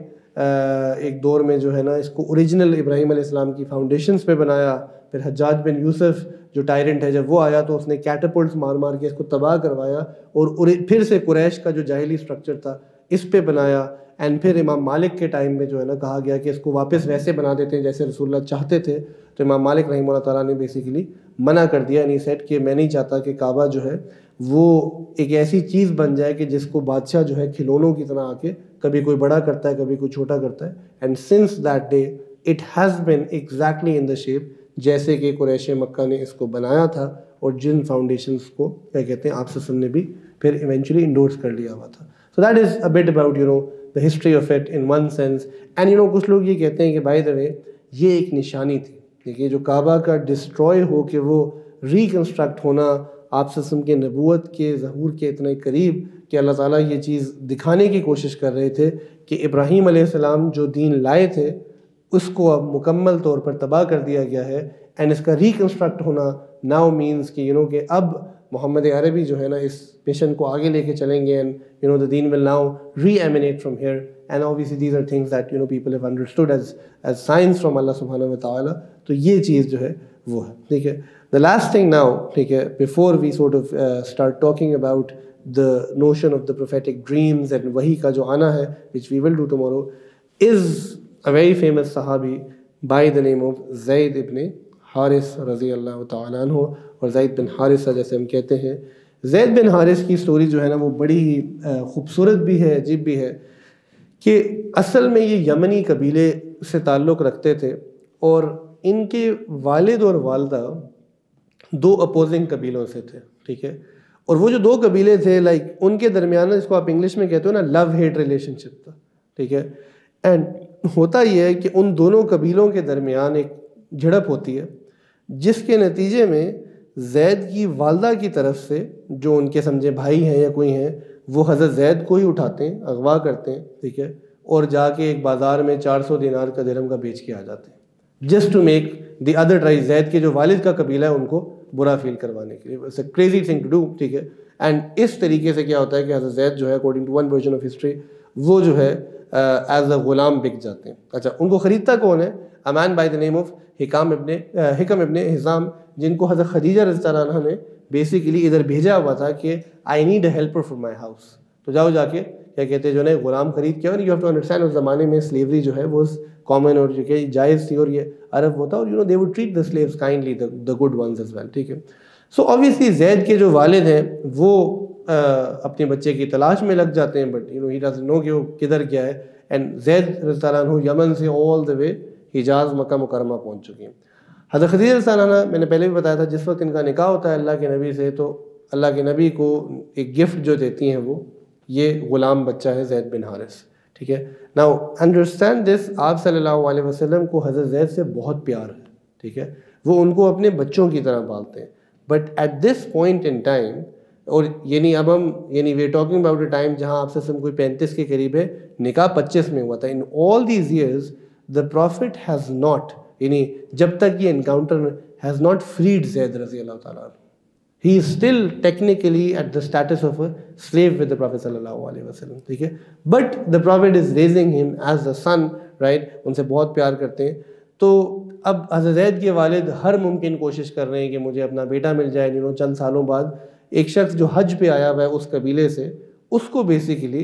ایک دور میں جو ہے نا اس کو اوریجنل ابراہیم علیہ السلام کی فاؤنڈیشنز پہ بنایا. پھر حجاج بن یوسف جو ٹائرنٹ ہے جب وہ آیا تو اس نے کیٹاپلٹس مار مار کے اس کو تباہ کروایا اور پھر سے قریش کا جو جاہلی اسٹرکچر تھا اس پہ بنایا. اینڈ پھر امام مالک کے ٹائم میں جو ہے نا کہا گیا کہ اس کو واپس ویسے بنا دیتے ہیں جیسے رسول اللہ چاہتے تھے, تو امام مالک رحمہ اللہ تعالیٰ نے بیسیکلی منع کر دیا, یعنی سیٹ کہ میں نہیں چاہتا کہ کعبہ جو ہے وہ ایک ایسی چیز بن جائے کہ جس کو بادشاہ جو ہے کھلونوں کی طرح آ کے کبھی کوئی بڑا کرتا ہے کبھی کوئی چھوٹا کرتا ہے. And since that day it has been exactly in the shape جیسے کہ قریش مکہ نے اس کو بنایا تھا اور جن فاؤنڈیشنز کو کیا کہتے ہیں آپ صلی اللہ علیہ وسلم نے بھی پھر ایونچولی انڈورس کر لیا ہوا تھا. So that is a bit about you know the history of it in one sense. And you know کچھ لوگ یہ کہتے ہیں کہ بائی دا وے یہ ایک نشانی تھی, دیکھیے جو کعبہ کا ڈسٹروائے ہو کہ وہ ریکنسٹرکٹ ہونا آپ صلی اللہ علیہ وسلم کے نبوت کے ظہور کے اتنے قریب کہ اللہ تعالیٰ یہ چیز دکھانے کی کوشش کر رہے تھے کہ ابراہیم علیہ السلام جو دین لائے تھے اس کو اب مکمل طور پر تباہ کر دیا گیا ہے. اینڈ اس کا ریکنسٹرکٹ ہونا ناؤ مینس کہ یو نو کہ اب محمد عربی جو ہے نا اس مشن کو آگے لے کے چلیں گے, and you know the deen will now reemanate from here. And obviously these are things that you know people have understood as as signs from Allah subhanahu wa ta'ala. تو یہ چیز جو ہے وہ ہے, ٹھیک ہے. The last thing now, ٹھیک ہے, before we sort of uh, start talking about the notion of the prophetic dreams and وحی کا جو آنا ہے which we will do tomorrow, is a very famous صحابی by the name of زید ابن حارث رضی اللہ تعالیٰ عنہ, اور زید بن حارثہ جیسے ہم کہتے ہیں. زید بن حارث کی سٹوری جو ہے نا وہ بڑی ہی خوبصورت بھی ہے, عجیب بھی ہے, کہ اصل میں یہ یمنی قبیلے سے تعلق رکھتے تھے اور ان کے والد اور والدہ دو اپوزنگ قبیلوں سے تھے, ٹھیک ہے. اور وہ جو دو قبیلے تھے لائک ان کے درمیان جس کو آپ انگلش میں کہتے ہو نا لو ہیٹ ریلیشن شپ تھا, ٹھیک ہے. اینڈ ہوتا یہ ہے کہ ان دونوں قبیلوں کے درمیان ایک جھڑپ ہوتی ہے جس کے نتیجے میں زید کی والدہ کی طرف سے جو ان کے سمجھے بھائی ہیں یا کوئی ہیں وہ حضرت زید کو ہی اٹھاتے ہیں, اغوا کرتے ہیں, ٹھیک ہے, اور جا کے ایک بازار میں چار سو دینار کا درہم کا بیچ کے آ جاتے ہیں just to make the other try. Zaid کے جو والد کا قبیلہ ہے ان کو برا فیل کروانے کے لیے, it's a crazy thing to do, ٹھیک ہے. اینڈ اس طریقے سے کیا ہوتا ہے کہ حضرت زید جو ہے according to one version of history وہ جو ہے ایز اے غلام بک جاتے ہیں. اچھا, ان کو خریدتا کون ہے؟ امان بائی دا نیم آف حکام ابن حکم ابن حزام, جن کو حضرت خدیجہ رضی اللہ عنہ نے بیسیکلی ادھر بھیجا ہوا تھا کہ I need a helper for my house. تو جاؤ جا کے کیا کہتے ہیں جو ہے غلام خرید کے, اور یو ہیو ٹو انڈرسٹینڈ اس زمانے میں سلیوری جو ہے وہ کامن اور جو کہ جائز تھی اور یہ عرب ہوتا, اور you know they would treat the slaves kindly the good ones as well, ٹھیک ہے. سو obviously زید کے جو والد ہیں وہ اپنے بچے کی تلاش میں لگ جاتے ہیں, but you know he doesn't know کہ وہ کدھر گیا ہے. اینڈ زید رضی اللہ عنہ یمن سے آل دا وے حجاز مکہ مکرمہ پہنچ چکی ہیں. حضرت خدیجہ رضی اللہ عنہ میں نے پہلے بھی بتایا تھا جس وقت ان کا نکاح ہوتا ہے اللہ کے نبی سے, تو اللہ کے نبی کو ایک گفٹ جو دیتی ہیں وہ یہ غلام بچہ ہے زید بن حارث, ٹھیک ہے. ناؤ انڈرسٹینڈ دس, آپ صلی اللہ علیہ وسلم کو حضرت زید سے بہت پیار ہے, ٹھیک ہے, وہ ان کو اپنے بچوں کی طرح پالتے ہیں. But at this point in time, اور یعنی اب ہم یعنی we are talking about a time جہاں آپ سے کوئی پینتیس کے قریب ہے, نکاح پچیس میں ہوا تھا. In all these years the prophet has not, یعنی جب تک یہ encounter has not freed Zaid رضی اللہ تعالیٰ عنہ, he is still technically at the status of a slave with the prophet صلی اللہ علیہ وسلم, ٹھیک ہے. But the prophet is raising him as the son, right, ان سے بہت پیار کرتے ہیں. تو اب حضرت زید کے والد ہر ممکن کوشش کر رہے ہیں کہ مجھے اپنا بیٹا مل جائے. یو نو چند سالوں بعد ایک شخص جو حج پہ آیا ہوا ہے اس قبیلے سے, اس کو بیسیکلی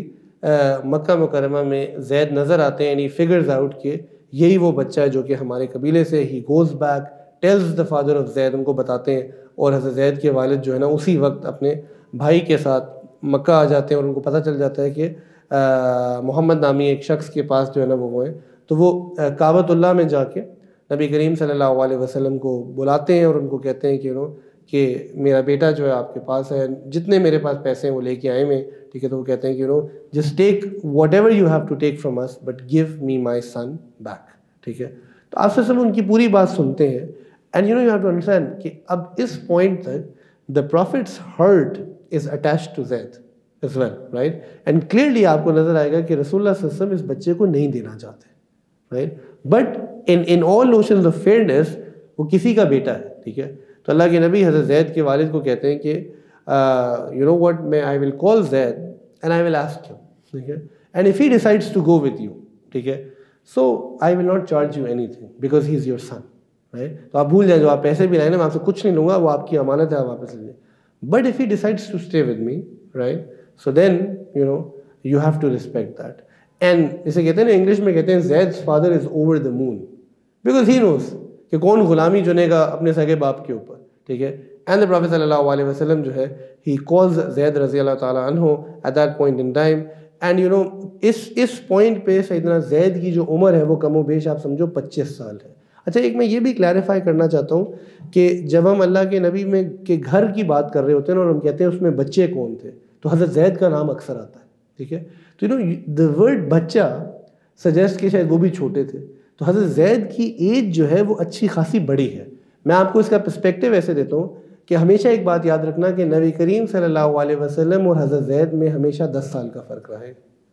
مکہ مکرمہ میں زید نظر آتے ہیں, اینڈ ہی فگرز آؤٹ کہ یہی وہ بچہ ہے جو کہ ہمارے قبیلے سے. He goes back, tells the father of Zaid, ان کو بتاتے ہیں, اور حضرت زید کے والد جو ہے نا اسی وقت اپنے بھائی کے ساتھ مکہ آ جاتے ہیں, اور ان کو پتہ چل جاتا ہے کہ محمد نامی ایک شخص کے پاس جو ہے نا وہ وہ ہیں. تو وہ کعبۃ اللہ میں جا کے نبی کریم صلی اللہ علیہ وسلم کو بلاتے ہیں اور ان کو کہتے ہیں کہ نو کہ میرا بیٹا جو ہے آپ کے پاس ہے, جتنے میرے پاس پیسے ہیں وہ لے کے آئے میں, ٹھیک ہے. تو وہ کہتے ہیں کہ no just take whatever you have to take from us but give me my son back, ٹھیک ہے. تو آپ سے ان کی پوری بات سنتے ہیں. And you know you have to understand کہ اب اس پوائنٹ تک the prophet's heart is attached to Zaid as well, right? And clearly آپ کو نظر آئے گا کہ رسول اللہ صلی اللہ علیہ وسلم اس بچے کو نہیں دینا چاہتے, right? But in in all notions of fairness وہ کسی کا بیٹا ہے, ٹھیک ہے. تو اللہ کے نبی حضرت زید کے والد کو کہتے ہیں کہ you know what, میں I will call Zaid and I will ask him, ٹھیک ہے. And if he decides to go with you, ٹھیک ہے, so I will not charge you anything because he is your son, right? تو آپ بھول جائیں, جو آپ پیسے بھی لائیں نا, میں آپ سے کچھ نہیں لوں گا, وہ آپ کی امانت ہے, آپ واپس لے لیں. But if he decides to stay with me, right? So then, you know, you have to respect that. And اسے کہتے ہیں نا, انگلش میں کہتے ہیں Zaid's father is over the moon because he knows کہ کون غلامی چنے گا اپنے سگے باپ کے اوپر, ٹھیک ہے. And the Prophet صلی اللہ علیہ وسلم جو ہے he calls Zaid رضی اللہ تعالیٰ عنہ at that point in time. And you know, اس اس پوائنٹ پہ سیدنا زید کی جو عمر ہے وہ کم و بیش آپ سمجھو پچیس سال ہے. اچھا, ایک میں یہ بھی کلیریفائی کرنا چاہتا ہوں کہ جب ہم اللہ کے نبی میں کے گھر کی بات کر رہے ہوتے ہیں اور ہم کہتے ہیں اس میں بچے کون تھے, تو حضرت زید کا نام اکثر آتا ہے, ٹھیک ہے. تو you know the word bachcha suggest کہ شاید وہ بھی چھوٹے تھے. تو حضرت زید کی ایج جو ہے وہ اچھی خاصی بڑی ہے. میں آپ کو اس کا پرسپیکٹیو ایسے دیتا ہوں کہ ہمیشہ ایک بات یاد رکھنا کہ نبی کریم صلی اللہ علیہ وسلم اور حضرت زید میں ہمیشہ دس سال کا فرق رہا ہے.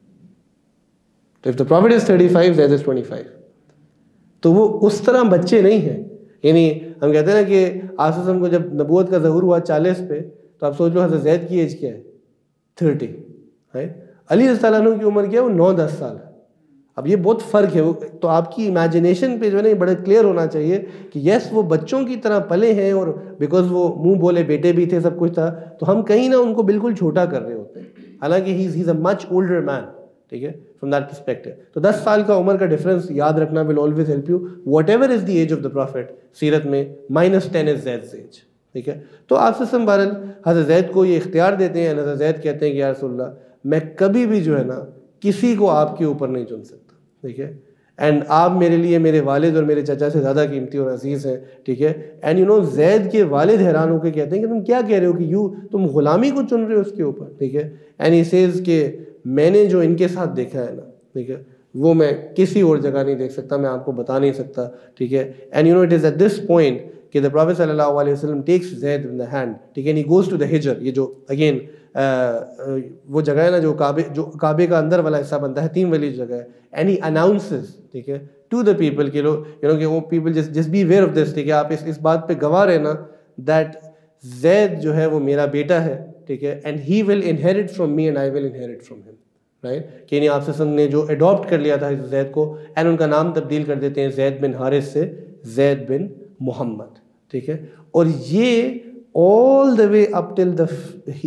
تو if the prophet is thirty-five, Zaid is twenty-five. تو وہ اس طرح بچے نہیں ہیں. یعنی ہم کہتے ہیں نا کہ آسم کو جب نبوت کا ظہور ہوا چالیس پہ, تو آپ سوچ لو حضرت زید کی ایج کیا ہے, تھرٹی. علی رضی اللہ عنہ کی عمر کیا ہے, وہ نو دس سال ہے. اب یہ بہت فرق ہے. وہ تو آپ کی امیجنیشن پہ جو ہے نا یہ بڑا کلیئر ہونا چاہیے کہ یس وہ بچوں کی طرح پلے ہیں, اور بیکاز وہ منہ بولے بیٹے بھی تھے, سب کچھ تھا, تو ہم کہیں نہ ان کو بالکل چھوٹا کر رہے ہوتے ہیں, حالانکہ ہی از اے مچ اولڈر مین, ٹھیک ہے, فرام دیٹ پرسپیکٹو. تو دس سال کا عمر کا ڈفرینس یاد رکھنا will always help you. Whatever is the age of the prophet سیرت میں minus ten is Zaid's age, ٹھیک ہے. تو آپ سے بہرحال حضرت زید کو یہ اختیار دیتے ہیں. حضرت زید کہتے ہیں کہ یا رسول اللہ, میں کبھی بھی جو ہے نا کسی کو آپ کے اوپر نہیں چن سکتا, ٹھیک ہے. اینڈ آپ میرے لیے میرے والد اور میرے چچا سے زیادہ قیمتی اور عزیز ہیں, ٹھیک ہے. اینڈ یو نو زید کے والد حیران ہو کے کہتے ہیں کہ تم کیا کہہ رہے ہو کہ یو تم غلامی کو چن رہے ہو اس کے اوپر, ٹھیک ہے. اینڈ ہی سیز کہ میں نے جو ان کے ساتھ دیکھا ہے نا, ٹھیک ہے, وہ میں کسی اور جگہ نہیں دیکھ سکتا, میں آپ کو بتا نہیں سکتا, ٹھیک ہے. And you know it is at this point کہ the Prophet صلی اللہ علیہ وسلم takes Zaid in the hand, ٹھیک ہے, and he goes to the Hijr. یہ جو اگین وہ جگہ ہے نا جو کعبے جو کعبے کا اندر والا حصہ بنتا ہے, تین والی جگہ ہے. and he announces, ٹھیک ہے, to the people کہ لو یو نو کہ وہ پیپل جس جس بی aware of this, ٹھیک ہے, آپ اس اس بات پہ گواہ رہنا that زید جو ہے وہ میرا بیٹا ہے, ٹھیک ہے, and he will inherit from me and I will inherit from him, right. کہ یعنی آپ سے نے جو اڈاپٹ کر لیا تھا زید کو, and ان کا نام تبدیل کر دیتے ہیں زید بن حارث سے زید بن محمد, ٹھیک ہے. اور یہ all the way up till the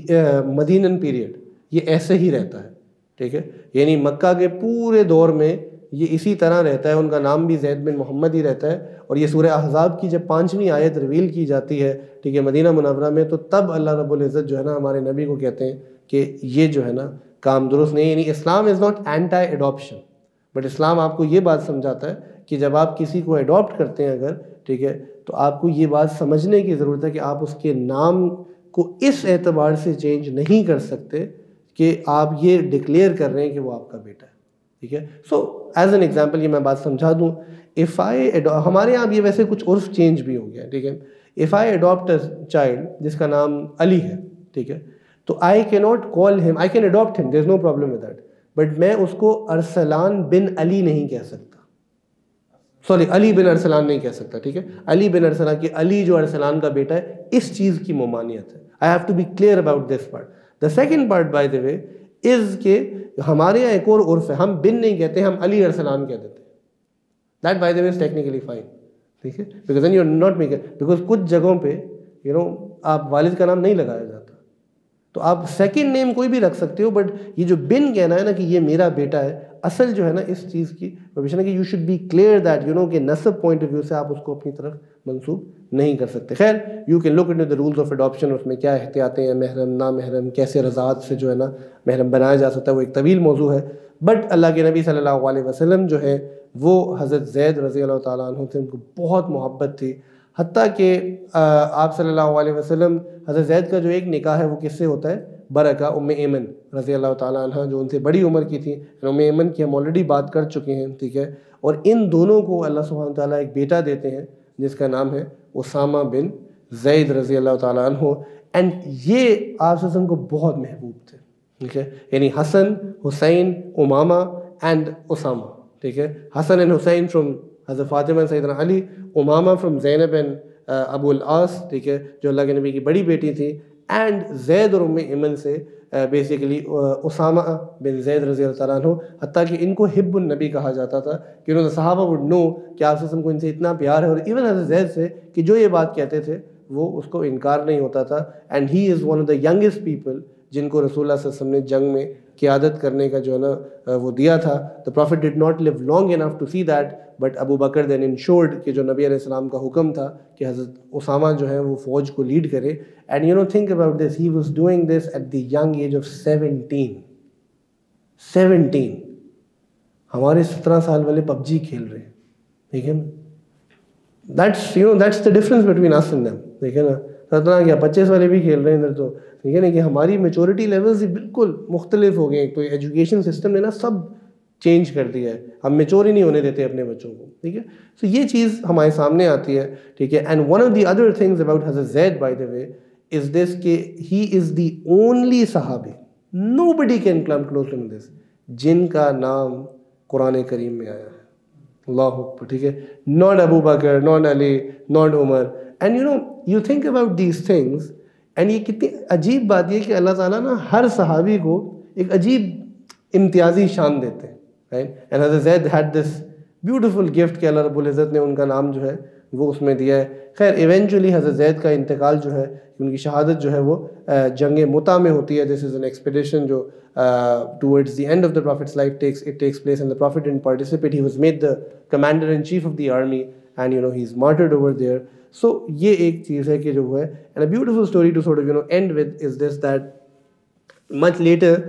Medinan period یہ ایسے ہی رہتا ہے, ٹھیک ہے. یعنی مکہ کے پورے دور میں یہ اسی طرح رہتا ہے, ان کا نام بھی زید بن محمد ہی رہتا ہے. اور یہ سورہ احزاب کی جب پانچویں آیت ریویل کی جاتی ہے, ٹھیک ہے, مدینہ منورہ میں, تو تب اللہ رب العزت جو ہے نا ہمارے نبی کو کہتے ہیں کہ یہ جو ہے نا کام درست نہیں. یعنی Islam is not anti adoption, but Islam آپ کو یہ بات سمجھاتا ہے کہ جب آپ کسی کو ایڈاپٹ کرتے ہیں اگر, ٹھیک ہے, تو آپ کو یہ بات سمجھنے کی ضرورت ہے کہ آپ اس کے نام کو اس اعتبار سے چینج نہیں کر سکتے کہ آپ یہ ڈکلیئر کر رہے ہیں کہ وہ آپ کا بیٹا ہے, ٹھیک ہے. سو ایز این ایگزامپل یہ میں بات سمجھا دوں, اف آئی ہمارے یہاں یہ ویسے کچھ عرف چینج بھی ہو گیا, ٹھیک ہے. If I adopt a child جس کا نام علی ہے, ٹھیک ہے, تو آئی کی ناٹ کال ہم, آئی can adopt him, there is no problem with that, but میں اس کو ارسلان بن علی نہیں کہہ سکتا, سوری علی بن ارسلان نہیں کہہ سکتا, ٹھیک ہے. علی بن ارسلان کہ علی جو ارسلان کا بیٹا ہے, اس چیز کی ممانعت ہے. I have to be clear about this part. The second part by the way is کہ ہمارے یہاں ایک اور عرف ہے, ہم بن نہیں کہتے, ہم علی ارسلان کہہ دیتے ہیں. That by the way is technically fine, ٹھیک ہے, because then you are not making, because کچھ جگہوں پہ یو نو آپ والد کا نام نہیں لگایا جاتا, تو آپ سیکنڈ نیم کوئی بھی رکھ سکتے ہو, بٹ یہ جو بن کہنا ہے نا کہ یہ میرا بیٹا ہے, اصل جو ہے نا اس چیز کی پروویژن ہے کہ you should be clear that you know کہ نسب پوائنٹ آف ویو سے آپ اس کو اپنی طرف منسوب نہیں کر سکتے. خیر, you can look into the rules of adoption, اس میں کیا احتیاطیں ہیں, محرم نا محرم, کیسے رضاعت سے جو ہے نا محرم بنایا جا سکتا ہے, وہ ایک طویل موضوع ہے. بٹ اللہ کے نبی صلی اللہ علیہ وسلم جو ہے وہ حضرت زید رضی اللہ تعالیٰ عنہ سے ان کو بہت محبت تھی، حتیٰ کہ آپ صلی اللہ علیہ وسلم حضرت زید کا جو ایک نکاح ہے وہ کس سے ہوتا ہے؟ برکہ ام ایمن رضی اللہ تعالیٰ عنہ جو ان سے بڑی عمر کی تھی، ام ایمن کی ہم آلریڈی بات کر چکے ہیں، ٹھیک ہے. اور ان دونوں کو اللہ سبحانہ تعالیٰ ایک بیٹا دیتے ہیں جس کا نام ہے اسامہ بن زید رضی اللہ تعالیٰ عنہ. اینڈ یہ آپ صلی اللہ علیہ وسلم کو بہت محبوب تھے، ٹھیک ہے. یعنی حسن، حسین، امامہ اینڈ اسامہ، ٹھیک ہے. حسن اینڈ حسین فرام حضرت فاطمہ سیدنا علی، امامہ فرام زینب اینڈ ابو العاص، ٹھیک ہے، جو اللہ کے نبی کی بڑی بیٹی تھی. اینڈ زید اور ام ایمن سے بیسیکلی اسامہ بن زید رضی اللہ تعالیٰ عنہ، حتیٰ کہ ان کو حب النبی کہا جاتا تھا کہ انہوں نے صحابہ وڈ نو کہ آپ صلی اللہ علیہ وسلم کو ان سے اتنا پیار ہے، اور ایون حضرت زید سے کہ جو یہ بات کہتے تھے وہ اس کو انکار نہیں ہوتا تھا. And he is one of the youngest people جن کو رسول اللہ صلی اللہ علیہ وسلم نے جنگ میں قیادت کرنے کا جو ہے نا وہ دیا تھا. The Prophet did not live long enough to see that, but Abu Bakr then ensured کہ جو نبی علیہ السلام کا حکم تھا کہ حضرت اسامہ جو ہے وہ فوج کو لیڈ کرے. And you know, think about this, he was doing this at the young age of seventeen. seventeen. ہمارے سترہ سال والے پب جی کھیل رہے ہیں، ٹھیک ہے نا. That's, you know, that's the difference between us and them, ٹھیک ہے نا. سترہ کیا پچیس والے بھی کھیل رہے ہیں ادھر تو، ٹھیک ہے نا. کہ ہماری میچورٹی لیولز بالکل مختلف ہو گئے ہیں. تو ایجوکیشن سسٹم نے نا سب چینج کر دیا ہے، ہم میچور ہی نہیں ہونے دیتے اپنے بچوں کو، ٹھیک ہے. سو یہ چیز ہمارے سامنے آتی ہے، ٹھیک ہے. And one of the other things about Hazrat Zaid by the way is this کہ ہی از the only sahabi, nobody can come close to this, جن کا نام قرآن کریم میں آیا ہے. اللہ اکبر، ٹھیک ہے. Not Abu Bakr, not Ali, not Umar. And you know you think about these things, and یہ کتنی عجیب بات یہ کہ اللہ تعالیٰ نا ہر صحابی کو ایک عجیب امتیازی شان دیتے ہیں، right. And Hazrat Zaid had this beautiful gift کہ اللہ رب العزت نے ان کا نام جو ہے وہ اس میں دیا ہے. خیر ایونچولی حضرت زید کا انتقال جو ہے، ان کی شہادت جو ہے وہ جنگ متا میں ہوتی ہے. دس از این ایکسپیڈیشن جو towards the end of the prophet's life takes it takes place and the prophet didn't participate. He was made the commander in chief of the army and you know he is martyred over there. So یہ ایک چیز ہے کہ جو ہے and a beautiful story to sort of you know and with is this that much later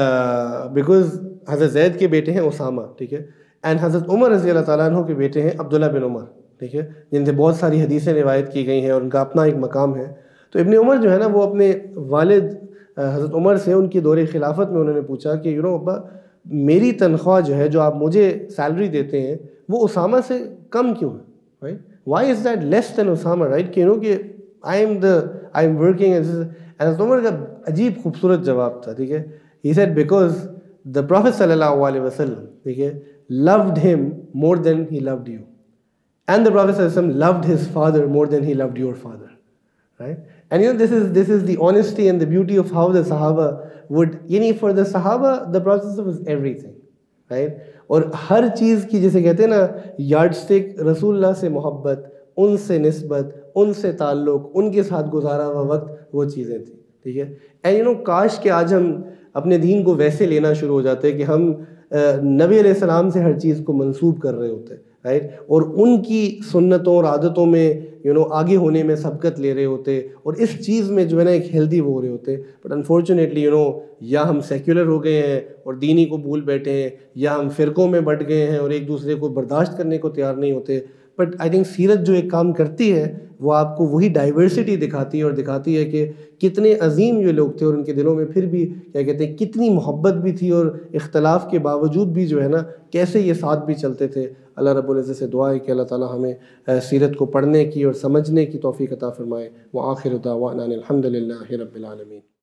because Hazrat زید کے بیٹے ہیں اسامہ، ٹھیک ہے. اینڈ حضرت عمر رضی اللہ تعالیٰ عنہ کے بیٹے ہیں عبداللہ بن عمر، ٹھیک ہے، جن سے بہت ساری حدیثیں روایت کی گئی ہیں اور ان کا اپنا ایک مقام ہے. تو ابن عمر جو ہے نا وہ اپنے والد حضرت عمر سے ان کی دور خلافت میں انہوں نے پوچھا کہ یو نو ابا میری تنخواہ جو ہے جو آپ مجھے سیلری دیتے ہیں وہ اسامہ سے کم کیوں ہے، right. Why is that less than Usama, right. کہ یو نو کہ I am the I am working. Hazrat Umar کا عجیب خوبصورت جواب تھا، ٹھیک ہے. He said because the Prophet صلی اللہ علیہ وسلم، ٹھیک ہے، loved him more than he loved you, and the Prophet صلی اللہ علیہ وسلم loved his father more than he loved your father, right. And you know this is this is the honesty and the beauty of how the Sahaba would, یعنی for the Sahaba the Prophet was everything, right. اور ہر چیز کی جیسے کہتے ہیں نا yard stick رسول اللہ سے محبت، ان سے نسبت، ان سے تعلق، ان کے ساتھ گزارا ہوا وقت، وہ چیزیں تھیں، ٹھیک ہے. اینڈ یو نو کاش کہ آج ہم اپنے دین کو ویسے لینا شروع ہو جاتے کہ ہم نبی علیہ السلام سے ہر چیز کو منسوب کر رہے ہوتے، رائٹ. اور ان کی سنتوں اور عادتوں میں یو نو آگے ہونے میں سبقت لے رہے ہوتے، اور اس چیز میں جو ہے نا ایک ہیلدی وہ ہو رہے ہوتے. بٹ انفارچونیٹلی یو نو یا ہم سیکولر ہو گئے ہیں اور دینی کو بھول بیٹھے ہیں، یا ہم فرقوں میں بٹ گئے ہیں اور ایک دوسرے کو برداشت کرنے کو تیار نہیں ہوتے. بٹ آئی تھنک سیرت جو ایک کام کرتی ہے وہ آپ کو وہی ڈائیورسٹی دکھاتی ہے، اور دکھاتی ہے کہ کتنے عظیم یہ لوگ تھے، اور ان کے دلوں میں پھر بھی کیا کہتے ہیں کتنی محبت بھی تھی، اور اختلاف کے باوجود بھی جو ہے نا کیسے یہ ساتھ بھی چلتے تھے. اللہ رب العزت سے دعا ہے کہ اللہ تعالی ہمیں سیرت کو پڑھنے کی اور سمجھنے کی توفیق عطا فرمائے. وآخر دعوانا الحمد للہ رب العالمین.